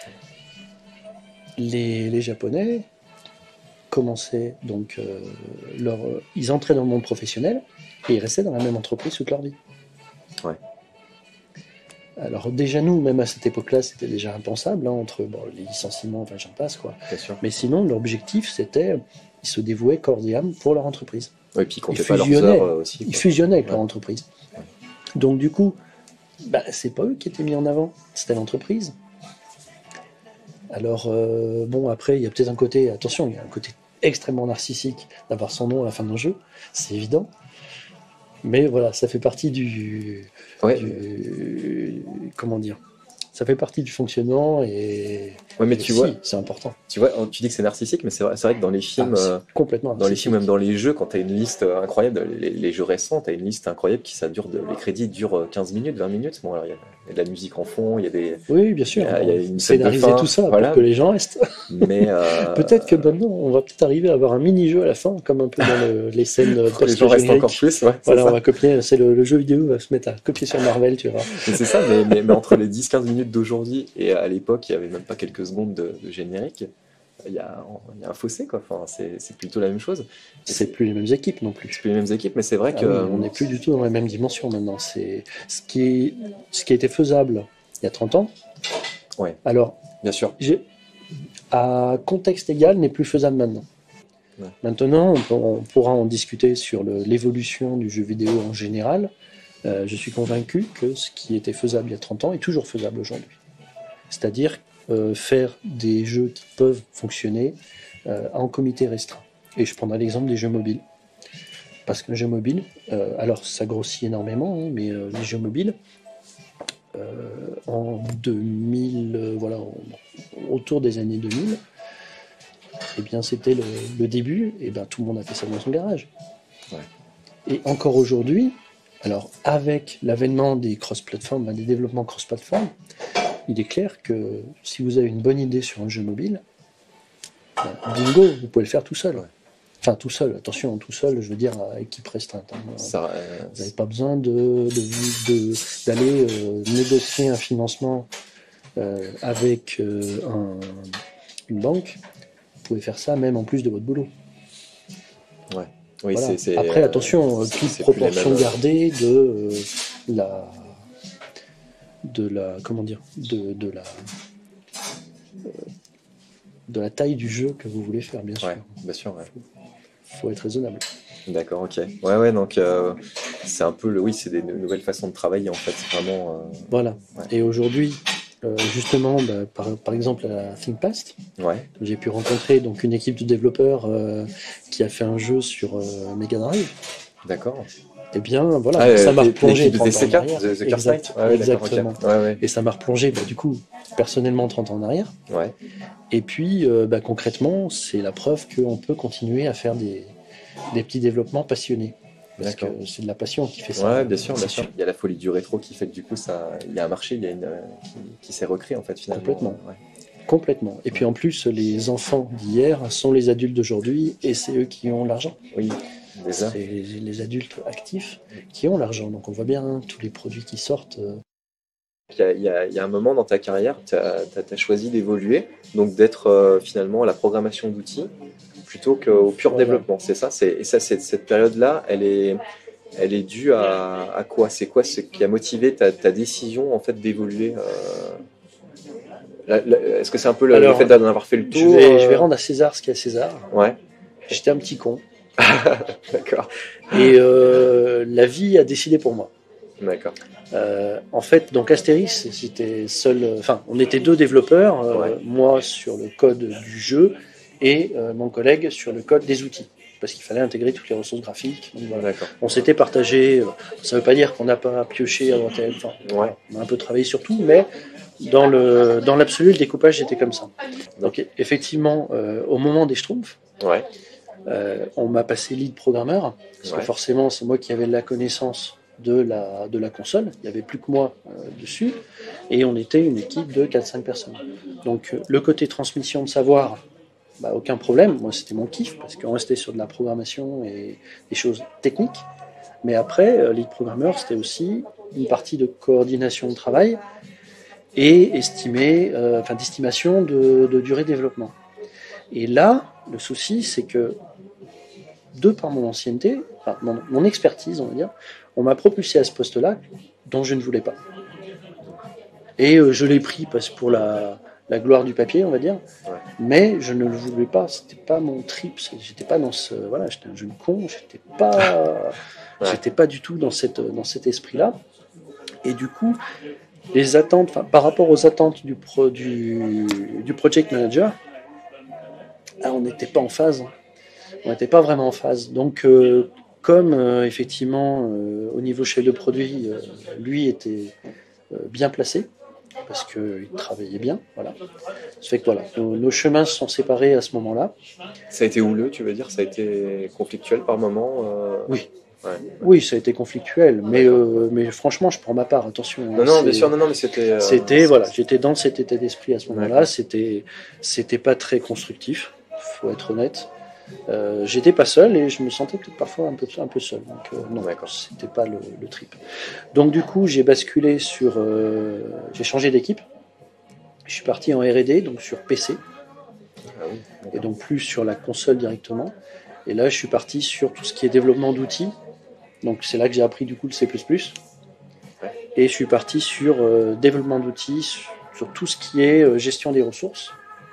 les Japonais commençaient donc ils entraient dans le monde professionnel et ils restaient dans la même entreprise toute leur vie. Ouais. Alors déjà nous, même à cette époque-là, c'était déjà impensable, hein, entre les licenciements, enfin j'en passe quoi. Bien sûr. Mais sinon, l'objectif c'était, ils se dévouaient corps et âme pour leur entreprise. Oui, puis ils comptaient pas leurs heures aussi. Ils fusionnaient avec leur entreprise. Ouais. Donc du coup, c'est pas eux qui étaient mis en avant, c'était l'entreprise. Alors après, il y a peut-être un côté, attention, il y a un côté extrêmement narcissique d'avoir son nom à la fin d'un jeu, c'est évident. Mais voilà, ça fait partie comment dire, ça fait partie du fonctionnement et mais tu vois, c'est important. Tu vois, tu dis que c'est narcissique, mais c'est vrai que dans les films, complètement dans les films, même dans les jeux, quand tu as une liste incroyable, les jeux récents, tu as une liste incroyable les crédits durent 15 minutes, 20 minutes. Bon, alors il y a de la musique en fond, il y a des. Oui, bien sûr. Il y a une scénariser tout ça pour que les gens restent. Mais peut-être que maintenant, on va peut-être arriver à avoir un mini-jeu à la fin, comme un peu dans les scènes post-génériques. Les gens restent encore plus. Ouais, voilà, on va copier. C'est le jeu vidéo va se mettre à copier sur Marvel, tu vois. C'est ça, mais entre les 10-15 minutes d'aujourd'hui et à l'époque, il y avait même pas quelques secondes de générique. Il y a un fossé, quoi. Enfin, c'est plutôt la même chose. C'est plus les mêmes équipes non plus. C'est plus les mêmes équipes, mais c'est vrai que on n'est plus du tout dans la même dimension maintenant. C'est ce qui a été faisable il y a 30 ans. Ouais. Alors, bien sûr. À contexte égal, n'est plus faisable maintenant. Ouais. Maintenant, on pourra en discuter sur l'évolution du jeu vidéo en général. Je suis convaincu que ce qui était faisable il y a 30 ans est toujours faisable aujourd'hui. C'est-à-dire faire des jeux qui peuvent fonctionner en comité restreint. Et je prendrai l'exemple des jeux mobiles. Parce que le jeu mobile, alors ça grossit énormément, hein, mais les jeux mobiles, en 2000, autour des années 2000, eh bien c'était le début, et bien tout le monde a fait ça dans son garage. Ouais. Et encore aujourd'hui, alors avec l'avènement des cross-platforms, des développements cross-platforms, il est clair que si vous avez une bonne idée sur un jeu mobile, bingo, vous pouvez le faire tout seul. Enfin, tout seul, attention, tout seul, je veux dire à équipe restreinte. Vous n'avez pas besoin d'aller négocier un financement avec une banque. Vous pouvez faire ça même en plus de votre boulot. Ouais. Oui, Voilà. c'est, Après, attention, toute proportion gardée de la taille du jeu que vous voulez faire, bien sûr. Ouais, bien sûr, ouais. Faut être raisonnable. D'accord, ok. Ouais, donc c'est un peu c'est des nouvelles façons de travailler en fait, vraiment. Voilà. Ouais. Et aujourd'hui, justement, par exemple à la ThinkPast, j'ai pu rencontrer donc une équipe de développeurs qui a fait un jeu sur Mega Drive. D'accord. Et bien voilà, ça m'a replongé 30 ans en arrière. The Exact. Ouais, exactement. Okay. Et ça m'a replongé du coup personnellement 30 ans en arrière. Ouais. Et puis concrètement, c'est la preuve qu'on peut continuer à faire des petits développements passionnés. Parce que c'est de la passion qui fait ça. Ouais, bien sûr, bien sûr. Il y a la folie du rétro qui fait que du coup, il y a un marché, il y a qui s'est recréé en fait finalement. Complètement. Ouais. Complètement. Et puis en plus, les enfants d'hier sont les adultes d'aujourd'hui et c'est eux qui ont l'argent. Oui, déjà. C'est les adultes actifs qui ont l'argent. Donc on voit bien tous les produits qui sortent. Il y a un moment dans ta carrière, tu as choisi d'évoluer, donc d'être finalement à la programmation d'outils plutôt qu'au pur développement, c'est ça. Et ça, cette période-là, elle est due à quoi? C'est quoi ce qui a motivé ta décision en fait d'évoluer Est-ce que c'est un peu le fait d'en avoir fait le tour? Je vais rendre à César ce qu'il y a à César. Ouais. J'étais un petit con. D'accord. Et la vie a décidé pour moi. D'accord. En fait, donc Astérix, j'étais seul. Enfin, on était deux développeurs, moi sur le code du jeu et mon collègue sur le code des outils, parce qu'il fallait intégrer toutes les ressources graphiques. Donc, voilà. On s'était partagé. Ça ne veut pas dire qu'on n'a pas pioché à droite et à gauche. Enfin, on a un peu travaillé sur tout, mais dans l'absolu, le découpage était comme ça. Donc, effectivement, au moment des Schtroumpfs, on m'a passé lead programmeur, parce que forcément, c'est moi qui avais la connaissance de la console. Il n'y avait plus que moi dessus, et on était une équipe de 4-5 personnes. Donc, le côté transmission de savoir, aucun problème. Moi, c'était mon kiff, parce qu'on restait sur de la programmation et des choses techniques. Mais après, lead programmeur, c'était aussi une partie de coordination de travail et d'estimation de durée de développement. Et là, le souci, c'est que, de par mon ancienneté, mon expertise, on va dire, on m'a propulsé à ce poste-là, dont je ne voulais pas. Et je l'ai pris pour la gloire du papier, on va dire, mais je ne le voulais pas, c'était pas mon trip, j'étais pas dans j'étais un jeune con, j'étais pas du tout dans cet esprit-là. Et du coup, les attentes, par rapport aux attentes du project manager, on n'était pas en phase. On n'était pas vraiment en phase. Donc, comme effectivement, au niveau chef de produit, lui était bien placé, parce qu'il travaillait bien. Voilà. Ça fait que nos chemins se sont séparés à ce moment-là. Ça a été houleux, tu veux dire? Ça a été conflictuel par moment Oui. Oui, ça a été conflictuel, mais franchement, je prends ma part, attention. Non, bien sûr, mais c'était... j'étais dans cet état d'esprit à ce moment-là, c'était pas très constructif, faut être honnête. J'étais pas seul et je me sentais peut-être parfois un peu seul, donc non, c'était pas le trip. Donc du coup, j'ai basculé j'ai changé d'équipe, je suis parti en R&D, donc sur PC, et donc plus sur la console directement, et là je suis parti sur tout ce qui est développement d'outils. Donc c'est là que j'ai appris du coup le C++. Et je suis parti sur développement d'outils, sur tout ce qui est gestion des ressources.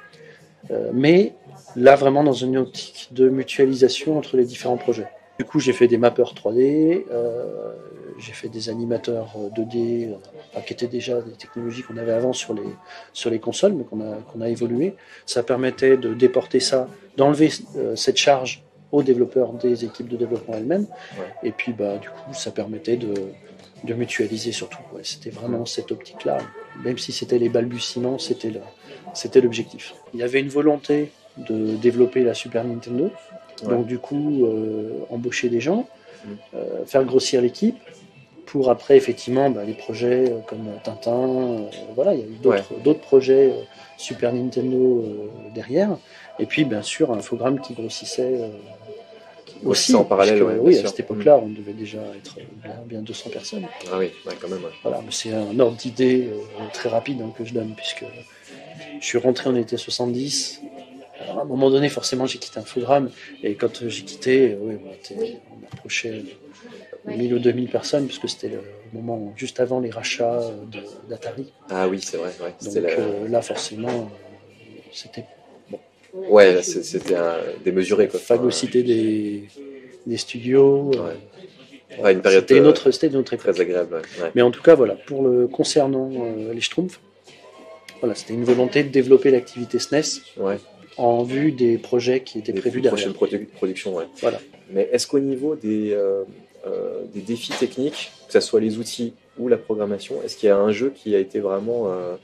Mais là vraiment dans une optique de mutualisation entre les différents projets. Du coup j'ai fait des mappeurs 3D, j'ai fait des animateurs 2D, qui étaient déjà des technologies qu'on avait avant sur les consoles, mais qu'on a évolué. Ça permettait de déporter ça, d'enlever cette charge aux développeurs des équipes de développement elles-mêmes. Et puis du coup ça permettait de mutualiser surtout. C'était vraiment cette optique-là. Même si c'était les balbutiements, c'était l'objectif. Il y avait une volonté de développer la Super Nintendo. Donc du coup embaucher des gens. faire grossir l'équipe, pour après, effectivement, les projets comme Tintin, voilà, il y a eu d'autres projets Super Nintendo derrière, et puis bien sûr un infogramme qui grossissait aussi en parallèle. Oui, à cette époque-là, on devait déjà être bien 200 personnes. Ah oui, quand même. Voilà, c'est un ordre d'idée très rapide que je donne, puisque je suis rentré en été 70. Alors, à un moment donné, forcément, j'ai quitté Infogrames, et quand j'ai quitté, on approchait 1000 ou 2000 personnes, puisque c'était le moment juste avant les rachats d'Atari. Ah oui, c'est vrai. Ouais. Donc là, forcément, c'était... Ouais, là, c'était démesuré, quoi. Phagocyté des studios. Une période c'était une autre époque. très agréable. Ouais. Mais en tout cas, voilà, concernant les Schtroumpfs, voilà, c'était une volonté de développer l'activité SNES en vue des projets qui étaient prévus derrière. Prochaine production, ouais. Voilà. Mais est-ce qu'au niveau des défis techniques, que ce soit les outils ou la programmation, est-ce qu'il y a un jeu qui a été vraiment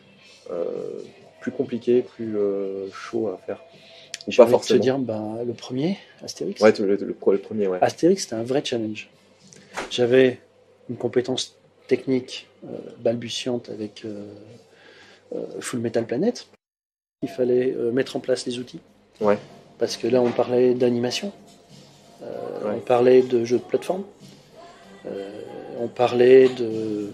plus compliqué, plus chaud à faire? Ou Je pas vais forcément te dire, le premier, Astérix. Ouais, le premier, ouais. Astérix, c'était un vrai challenge. J'avais une compétence technique balbutiante avec Full Metal Planet. Il fallait mettre en place les outils. Ouais. Parce que là, on parlait d'animation. On parlait de jeux de plateforme. On parlait de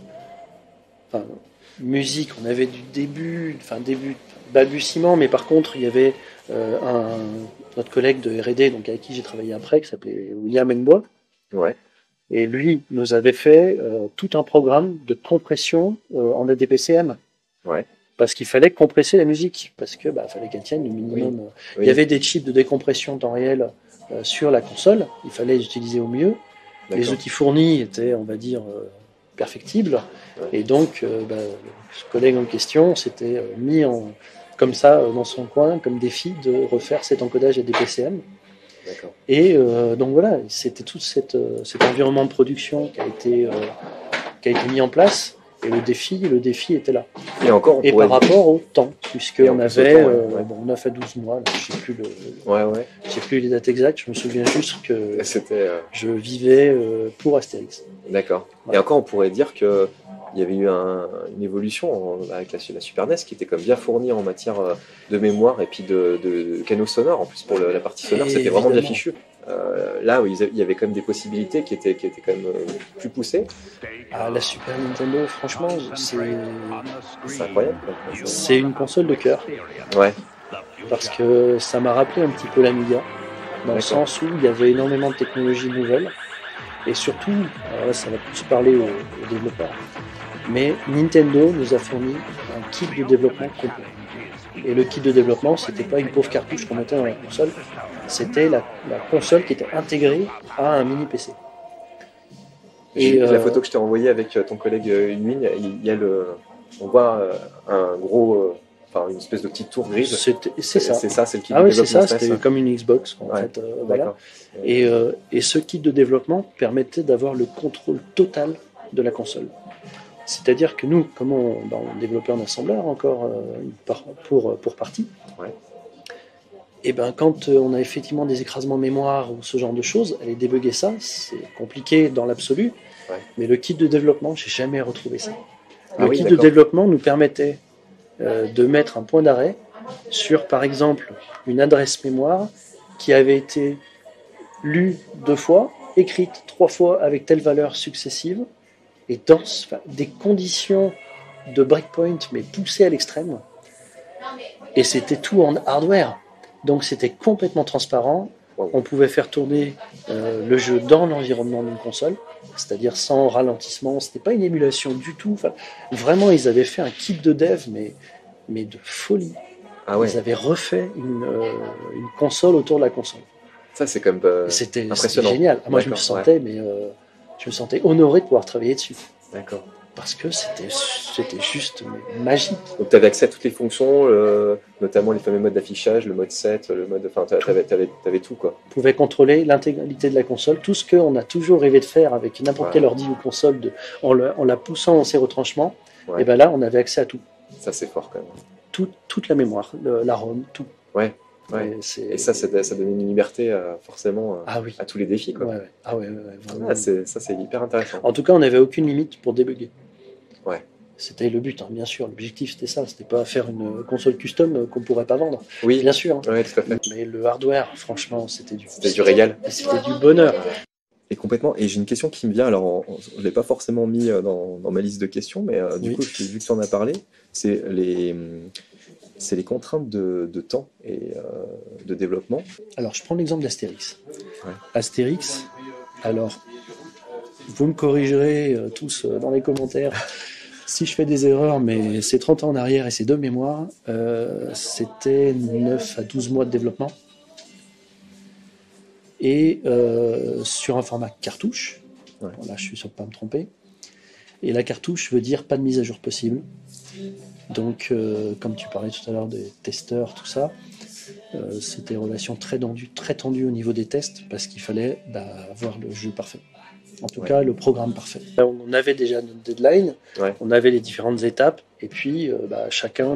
musique. On avait du début balbutiement, mais par contre, il y avait notre collègue de R&D, donc avec qui j'ai travaillé après, qui s'appelait William Enbois. Ouais. Et lui nous avait fait tout un programme de compression en ADPCM. Ouais. Parce qu'il fallait compresser la musique, parce que fallait qu'elle tienne le minimum. Oui. Il y avait des chips de décompression en temps réel sur la console, il fallait les utiliser au mieux. Les outils fournis étaient, on va dire, perfectibles. Ouais. Et donc, ce collègue en question s'était mis comme ça dans son coin, comme défi de refaire cet encodage ADPCM. Et donc voilà, c'était tout cet environnement de production qui a été mis en place. Et le défi était là. Et par rapport au temps, puisqu'on avait 9 à 12 mois, là, je sais plus les dates exactes, je me souviens juste que je vivais pour Astérix. D'accord. Voilà. Et encore, on pourrait dire qu'il y avait eu une évolution avec la Super NES qui était comme bien fournie en matière de mémoire et puis de canaux sonores. En plus, pour la partie sonore, c'était vraiment bien fichu. Là, il y avait quand même des possibilités qui étaient quand même plus poussées. La Super Nintendo, franchement, c'est incroyable. C'est une console de cœur. Ouais. Parce que ça m'a rappelé un petit peu l'Amiga, dans le sens où il y avait énormément de technologies nouvelles. Et surtout, alors là, ça va plus parler aux développeurs, mais Nintendo nous a fourni un kit de développement complet. Et le kit de développement, c'était pas une pauvre cartouche qu'on mettait dans la console, c'était la console qui était intégrée à un mini PC. Et la photo que je t'ai envoyée avec ton collègue Unwin, il y a on voit un gros, une espèce de petite tour grise. C'est ça. C'est ça, c'est le kit de développement. C'est ça, c'était comme une Xbox en fait. Voilà. Et ce kit de développement permettait d'avoir le contrôle total de la console. C'est-à-dire que nous, comme on développait en assembleur encore pour partie, et quand on a effectivement des écrasements mémoire ou ce genre de choses, aller débugger ça, c'est compliqué dans l'absolu, mais le kit de développement, j'ai jamais retrouvé ça. Le kit de développement nous permettait de mettre un point d'arrêt sur, par exemple, une adresse mémoire qui avait été lue 2 fois, écrite 3 fois avec telle valeur successive, et dans des conditions de breakpoint, mais poussées à l'extrême. Et c'était tout en hardware. Donc c'était complètement transparent. On pouvait faire tourner le jeu dans l'environnement d'une console, c'est-à-dire sans ralentissement. C'était pas une émulation du tout. Vraiment, ils avaient fait un kit de dev, mais de folie. Ils avaient refait une console autour de la console. Ça, c'est comme c'était génial. Moi, je me sentais, je me sentais honoré de pouvoir travailler dessus. D'accord. Parce que c'était juste magique. Donc tu avais accès à toutes les fonctions, notamment les fameux modes d'affichage, le mode 7, le mode... Enfin, tu avais tout, quoi. On pouvait contrôler l'intégralité de la console, tout ce qu'on a toujours rêvé de faire avec n'importe quel ordi ou console, en la poussant dans ses retranchements, et là, on avait accès à tout. Ça, c'est fort, quand même. Toute la mémoire, la ROM, tout. Ouais. Ouais. c'est- Et ça donne une liberté forcément Ah oui. à tous les défis, quoi. Ouais, ouais. Ah ouais, vraiment. Ah, c'est hyper intéressant. En tout cas, on n'avait aucune limite pour débugger. Ouais. C'était le but, hein, bien sûr. L'objectif, c'était ça. C'était pas faire une console custom qu'on pourrait pas vendre. Oui, Bien sûr. Hein. ouais, tout à fait. Mais le hardware, franchement, c'était du régal. C'était du bonheur. Et complètement. Et j'ai une question qui me vient, alors je ne l'ai pas forcément mis dans ma liste de questions, mais du Oui. coup, vu que tu en as parlé, c'est les contraintes de temps et de développement. Alors, je prends l'exemple d'Astérix. Ouais. Astérix, alors, vous me corrigerez tous dans les commentaires si je fais des erreurs, mais c'est 30 ans en arrière et c'est de mémoire. C'était 9 à 12 mois de développement. Et sur un format cartouche. Ouais. Là, je suis sûr de ne pas me tromper. Et la cartouche veut dire pas de mise à jour possible. Donc, comme tu parlais tout à l'heure des testeurs, tout ça, c'était une relation très tendue au niveau des tests parce qu'il fallait avoir le jeu parfait. En tout cas, le programme parfait. Là, on avait déjà notre deadline, on avait les différentes étapes, et puis chacun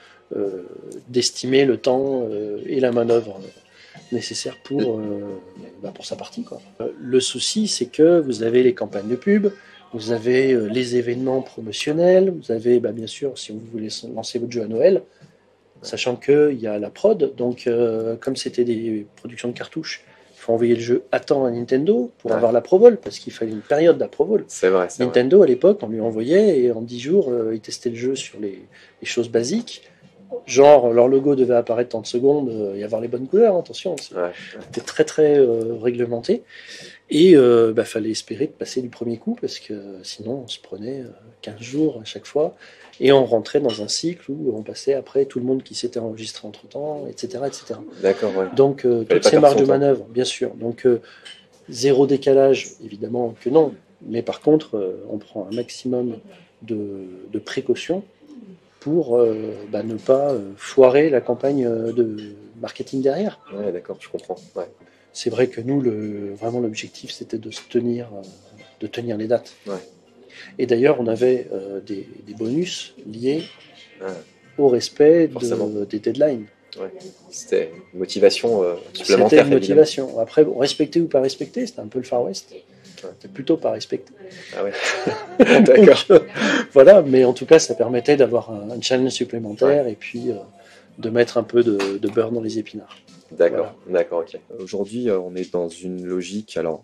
d'estimer le temps et la manœuvre nécessaire pour sa partie, quoi. Le souci, c'est que vous avez les campagnes de pub, vous avez les événements promotionnels, vous avez bien sûr, si vous voulez lancer votre jeu à Noël, sachant qu'il y a la prod, donc comme c'était des productions de cartouches, il faut envoyer le jeu à temps à Nintendo pour avoir l'approval, parce qu'il fallait une période d'approval. C'est vrai. Nintendo, à l'époque, on lui envoyait, et en 10 jours, il testait le jeu sur les choses basiques. Genre, leur logo devait apparaître 30 secondes et avoir les bonnes couleurs, attention, c'était très très réglementé. Et fallait espérer de passer du premier coup, parce que sinon on se prenait 15 jours à chaque fois, et on rentrait dans un cycle où on passait après tout le monde qui s'était enregistré entre-temps, etc. etc. D'accord, ouais. Donc toutes ces marges de manœuvre, bien sûr. Donc zéro décalage, évidemment que non, mais par contre, on prend un maximum de précautions pour ne pas foirer la campagne de marketing derrière. Ouais, d'accord, je comprends. Ouais. C'est vrai que nous, vraiment l'objectif, c'était de tenir les dates. Ouais. Et d'ailleurs, on avait des bonus liés au respect des deadlines. Ouais. C'était une motivation supplémentaire. C'était une motivation. Évidemment. Après, respecter ou pas respecter, c'était un peu le Far West. C'était plutôt pas respecté. Ah ouais. D'accord. Voilà, mais en tout cas, ça permettait d'avoir un challenge supplémentaire et puis de mettre un peu de beurre dans les épinards. D'accord, d'accord, ok. Aujourd'hui, on est dans une logique, alors,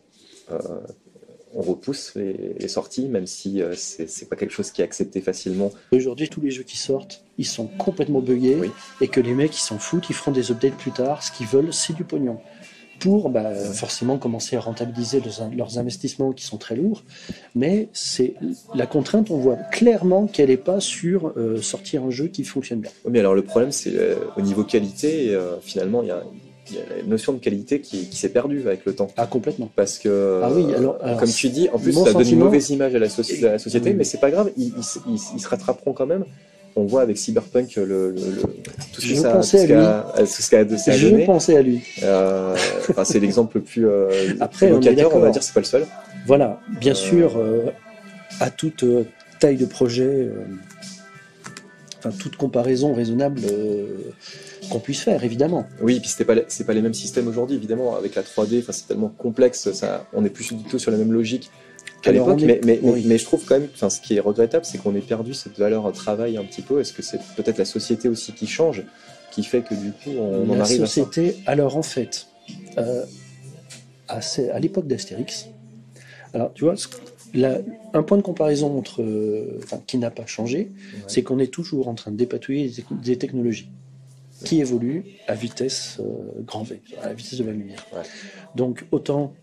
on repousse les sorties, même si c'est pas quelque chose qui est accepté facilement. Aujourd'hui, tous les jeux qui sortent, ils sont complètement buggés, et que les mecs, ils s'en foutent, ils feront des updates plus tard, ce qu'ils veulent, c'est du pognon. Pour forcément commencer à rentabiliser leurs investissements qui sont très lourds, mais c'est la contrainte, on voit clairement qu'elle n'est pas sur sortir un jeu qui fonctionne bien. Oui, mais alors le problème, c'est au niveau qualité, finalement, il y a la notion de qualité qui s'est perdue avec le temps. Ah, complètement. Parce que, alors, comme tu dis, en plus, ça donne une mauvaise image à la société, mais c'est pas grave, ils se rattraperont quand même. On voit avec Cyberpunk tout ce qu'a donné. Je pensais à lui. C'est l'exemple le plus Après, évocateur, on va dire, c'est pas le seul. Voilà, bien sûr, à toute taille de projet, toute comparaison raisonnable qu'on puisse faire, évidemment. Oui, puis c'est pas les mêmes systèmes aujourd'hui, évidemment, avec la 3D, c'est tellement complexe, on est plus du tout sur la même logique qu'à l'époque, mais je trouve quand même, ce qui est regrettable, c'est qu'on ait perdu cette valeur travail un petit peu. Est-ce que c'est peut-être la société aussi qui change, qui fait que du coup on en arrive à ça? Alors en fait, à l'époque d'Astérix, alors tu vois, un point de comparaison qui n'a pas changé, c'est qu'on est toujours en train de dépatouiller des technologies qui évoluent à vitesse grand V, à la vitesse de la lumière. Ouais. Donc autant,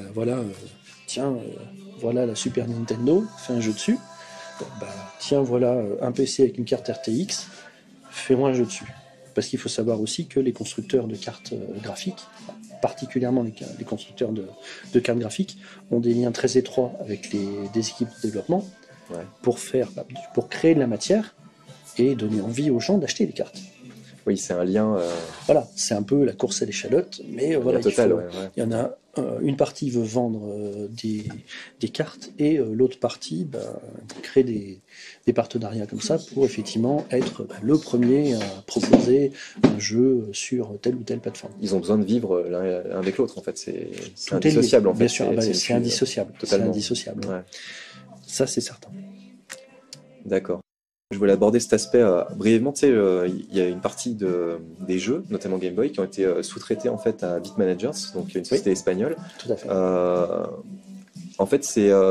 voilà la Super Nintendo, fais un jeu dessus. Tiens, voilà un PC avec une carte RTX, fais-moi un jeu dessus. Parce qu'il faut savoir aussi que les constructeurs de cartes graphiques, particulièrement les constructeurs de cartes graphiques, ont des liens très étroits avec des équipes de développement pour créer de la matière et donner envie aux gens d'acheter des cartes. Oui, c'est un lien. Voilà, c'est un peu la course à l'échalote, mais voilà, il y en a une partie veut vendre des cartes et l'autre partie crée des partenariats comme ça pour effectivement être le premier à proposer un jeu sur telle ou telle plateforme. Ils ont besoin de vivre l'un avec l'autre, en fait. C'est Tout est lié. indissociable, en fait. Bien sûr, c'est indissociable. Totalement. C'est indissociable. Ouais. Ça, c'est certain. D'accord. Je voulais aborder cet aspect brièvement. Tu sais, il y a une partie des jeux, notamment Game Boy, qui ont été sous-traités en fait à Beatmanagers, donc une société espagnole. Tout à fait. En fait,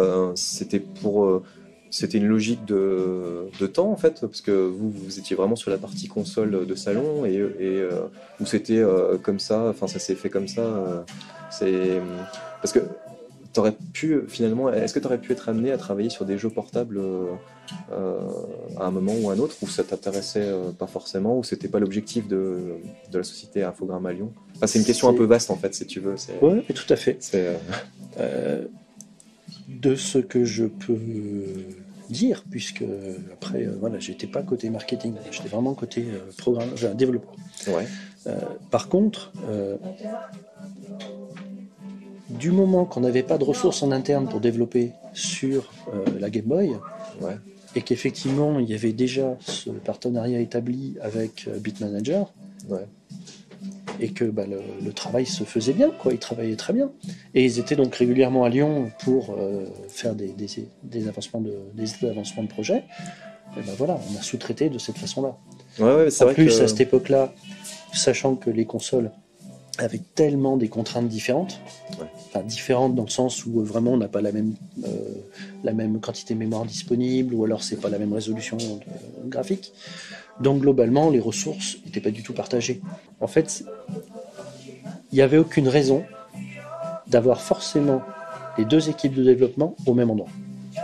c'était une logique de temps en fait, parce que vous étiez vraiment sur la partie console de salon et où c'était comme ça. Enfin, ça s'est fait comme ça. C'est parce que t'aurais pu finalement. Est-ce que tu aurais pu être amené à travailler sur des jeux portables à un moment ou à un autre, ou ça t'intéressait pas forcément, ou c'était pas l'objectif de la société Infogrames à Lyon? Enfin, c'est une question un peu vaste en fait, si tu veux. Oui, tout à fait. De ce que je peux dire, puisque après, voilà, j'étais pas côté marketing, j'étais vraiment côté programme, développeur. Ouais. Par contre, du moment qu'on n'avait pas de ressources en interne pour développer sur la Game Boy, ouais, et qu'effectivement il y avait déjà ce partenariat établi avec Beatmanager, ouais, et que le travail se faisait bien, quoi, ils travaillaient très bien. Et ils étaient donc régulièrement à Lyon pour faire des avancements de projet. Et voilà, on a sous-traité de cette façon-là. Ouais, c'est vrai plus, que... à cette époque-là, sachant que les consoles avaient tellement des contraintes différentes, ouais, enfin différentes dans le sens où vraiment on n'a pas la même quantité de mémoire disponible, ou alors c'est pas la même résolution graphique. Donc globalement, les ressources n'étaient pas du tout partagées. En fait, il n'y avait aucune raison d'avoir forcément les deux équipes de développement au même endroit.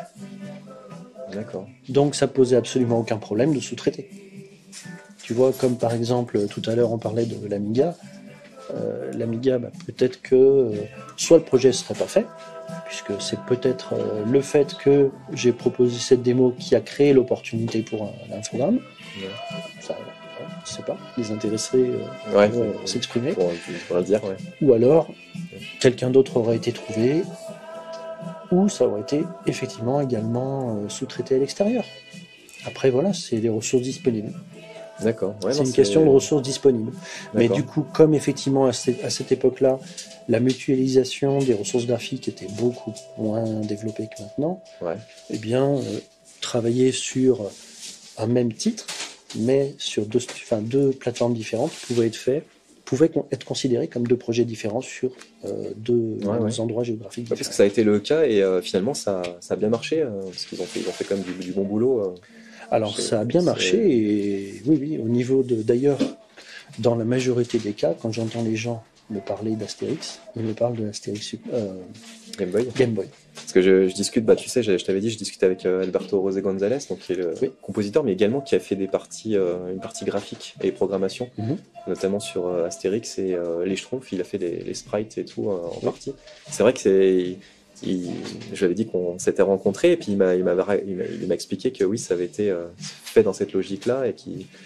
D'accord. Donc ça posait absolument aucun problème de sous-traiter. Tu vois, comme par exemple, tout à l'heure on parlait de l'Amiga. L'Amiga, peut-être que soit le projet ne serait pas fait, puisque c'est peut-être le fait que j'ai proposé cette démo qui a créé l'opportunité pour l'infogramme. Ouais. Ça, je sais pas, les intéressés vont s'exprimer. Pour le dire, ouais. Ou alors, quelqu'un d'autre aurait été trouvé, ou ça aurait été effectivement également sous-traité à l'extérieur. Après, voilà, c'est les ressources disponibles. D'accord. Ouais, c'est une question de ressources disponibles. Mais du coup, comme effectivement à cette époque-là, la mutualisation des ressources graphiques était beaucoup moins développée que maintenant, ouais, eh bien, travailler sur un même titre, mais sur deux plateformes différentes, pouvait être considéré comme deux projets différents sur deux endroits géographiques différents. Parce que ça a été le cas et finalement ça a bien marché, parce qu'ils ont fait quand même du bon boulot. Alors ça a bien marché et oui, au niveau d'ailleurs, dans la majorité des cas, quand j'entends les gens me parler d'Astérix, ils me parlent de l'Astérix Game Boy. Parce que je discute, tu sais, je t'avais dit, je discute avec Alberto Rosé González, donc qui est le compositeur, mais également qui a fait une partie graphique et programmation, notamment sur Astérix et les Schtroumpfs. Il a fait les sprites et tout en partie. C'est vrai que je lui avais dit qu'on s'était rencontrés et puis il m'a expliqué que oui, ça avait été fait dans cette logique-là et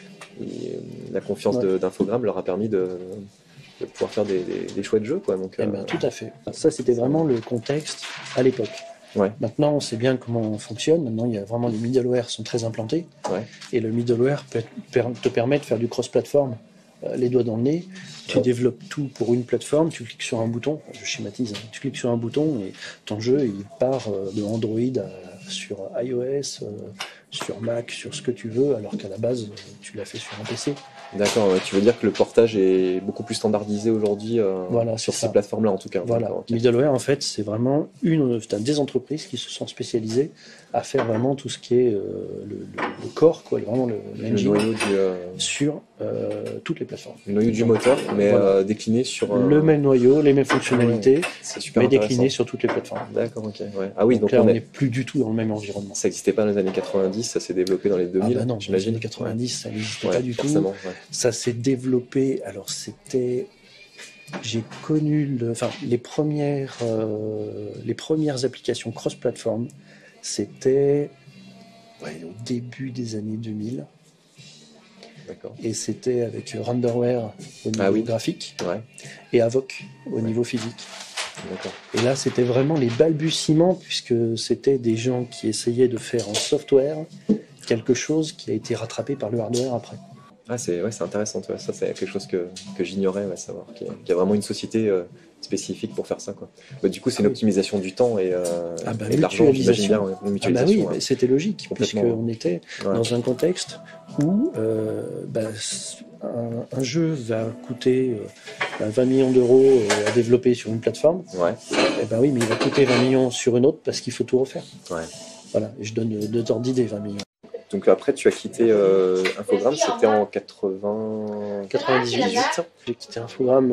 la confiance d'Infogrames leur a permis de pouvoir faire des chouettes jeux, quoi. Donc, tout à fait. Ça, c'était vraiment le contexte à l'époque. Ouais. Maintenant, on sait bien comment on fonctionne. Maintenant, il y a vraiment les middleware sont très implantés. Ouais. Et le middleware te permet de faire du cross-platform, les doigts dans le nez. Tu développes tout pour une plateforme, tu cliques sur un bouton, je schématise, tu cliques sur un bouton et ton jeu, il part de Android sur iOS, sur Mac, sur ce que tu veux, alors qu'à la base, tu l'as fait sur un PC. D'accord, tu veux dire que le portage est beaucoup plus standardisé aujourd'hui sur ces plateformes-là en tout cas. Voilà, middleware en fait c'est vraiment des entreprises qui se sont spécialisées à faire vraiment tout ce qui est le core, quoi, vraiment le noyau sur toutes les plateformes. Le noyau du moteur, mais décliné sur... Le même noyau, les mêmes fonctionnalités, mais décliné sur toutes les plateformes. D'accord, ok. Ouais. Ah oui, donc là on n'est plus du tout dans le même environnement. Ça n'existait pas dans les années 90, ça s'est développé dans les 2000, non, j'imagine. Dans les années 90, ça n'existait pas du tout. Ça s'est développé, alors c'était... J'ai connu les premières applications cross-platform, c'était au début des années 2000. D'accord. Et c'était avec Renderware au niveau graphique et Avoc au niveau physique. D'accord. Et là, c'était vraiment les balbutiements, puisque c'était des gens qui essayaient de faire en software quelque chose qui a été rattrapé par le hardware après. Ah, c'est intéressant, tu vois. Ça, c'est quelque chose que j'ignorais, savoir qu'il y a vraiment une société spécifique pour faire ça, quoi. Bah, du coup, c'est une optimisation du temps et de l'argent, j'imagine bien, une mutualisation. Ah bah oui, c'était logique, puisqu'on était dans un contexte où un jeu va coûter 20 millions d'euros à développer sur une plateforme. Ouais. Et ben oui, mais il va coûter 20 millions sur une autre parce qu'il faut tout refaire. Ouais. Voilà, et je donne 2 ordres d'idée, 20 millions. Donc après, tu as quitté Infogrames, c'était en 98. J'ai quitté Infogrames.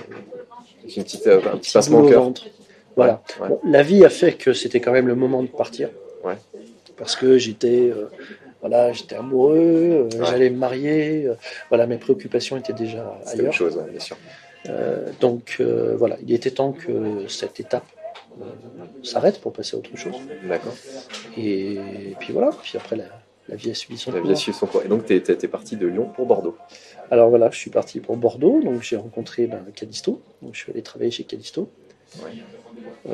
Un petit pincement au cœur. Voilà. Ouais. Bon, la vie a fait que c'était quand même le moment de partir. Ouais. Parce que j'étais amoureux, j'allais me marier. Mes préoccupations étaient déjà C'était ailleurs. autre chose, bien sûr. Donc il était temps que cette étape s'arrête pour passer à autre chose. D'accord. Et puis voilà. Puis après la vie a suivi son cours. La vie a suivi son cours. Et donc tu étais parti de Lyon pour Bordeaux. Alors voilà, je suis parti pour Bordeaux, donc j'ai rencontré Callisto, donc je suis allé travailler chez Callisto. Ouais.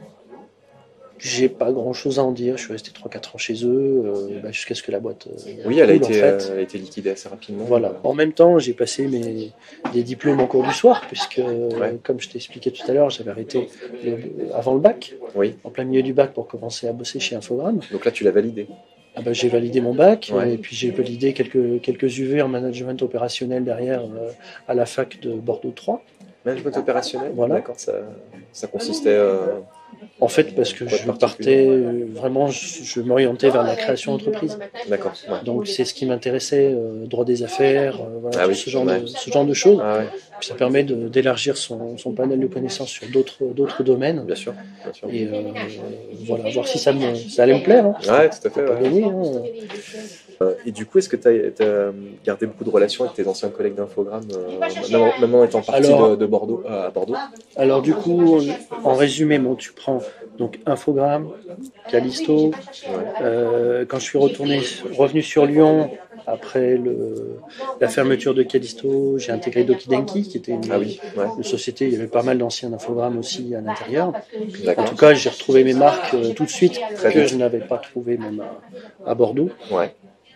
J'ai pas grand chose à en dire, je suis resté 3-4 ans chez eux, jusqu'à ce que la boîte. Oui, elle a été liquidée assez rapidement. Voilà. En même temps, j'ai passé des diplômes en cours du soir, puisque, comme je t'ai expliqué tout à l'heure, j'avais arrêté avant le bac, en plein milieu du bac, pour commencer à bosser chez Infogrames. Donc là, tu l'as validé. J'ai validé mon bac, et puis j'ai validé quelques UV en management opérationnel derrière à la fac de Bordeaux 3. Management opérationnel, voilà. D'accord, ça consistait... En fait, parce que je partais vraiment, je m'orientais vers la création d'entreprise. D'accord. Ouais. Donc c'est ce qui m'intéressait, droit des affaires, ce genre de choses. Ah, ouais. Puis ça permet d'élargir son panel de connaissances sur d'autres domaines. Bien sûr. Et voir si ça allait me plaire. Hein. Ouais, tout à fait. Pas gagner, hein. Et du coup, est-ce que tu as gardé beaucoup de relations avec tes anciens collègues d'Infogrames, même en étant parti de Bordeaux à Bordeaux? Alors du coup, en résumé, tu prends donc Infogrames, Callisto. Quand je suis revenu sur Lyon, après la fermeture de Callisto, j'ai intégré Dokidenki, qui était une société, il y avait pas mal d'anciens d'Infogrames aussi à l'intérieur. En tout cas, j'ai retrouvé mes marques tout de suite, que je n'avais pas trouvé même à Bordeaux. Ouais.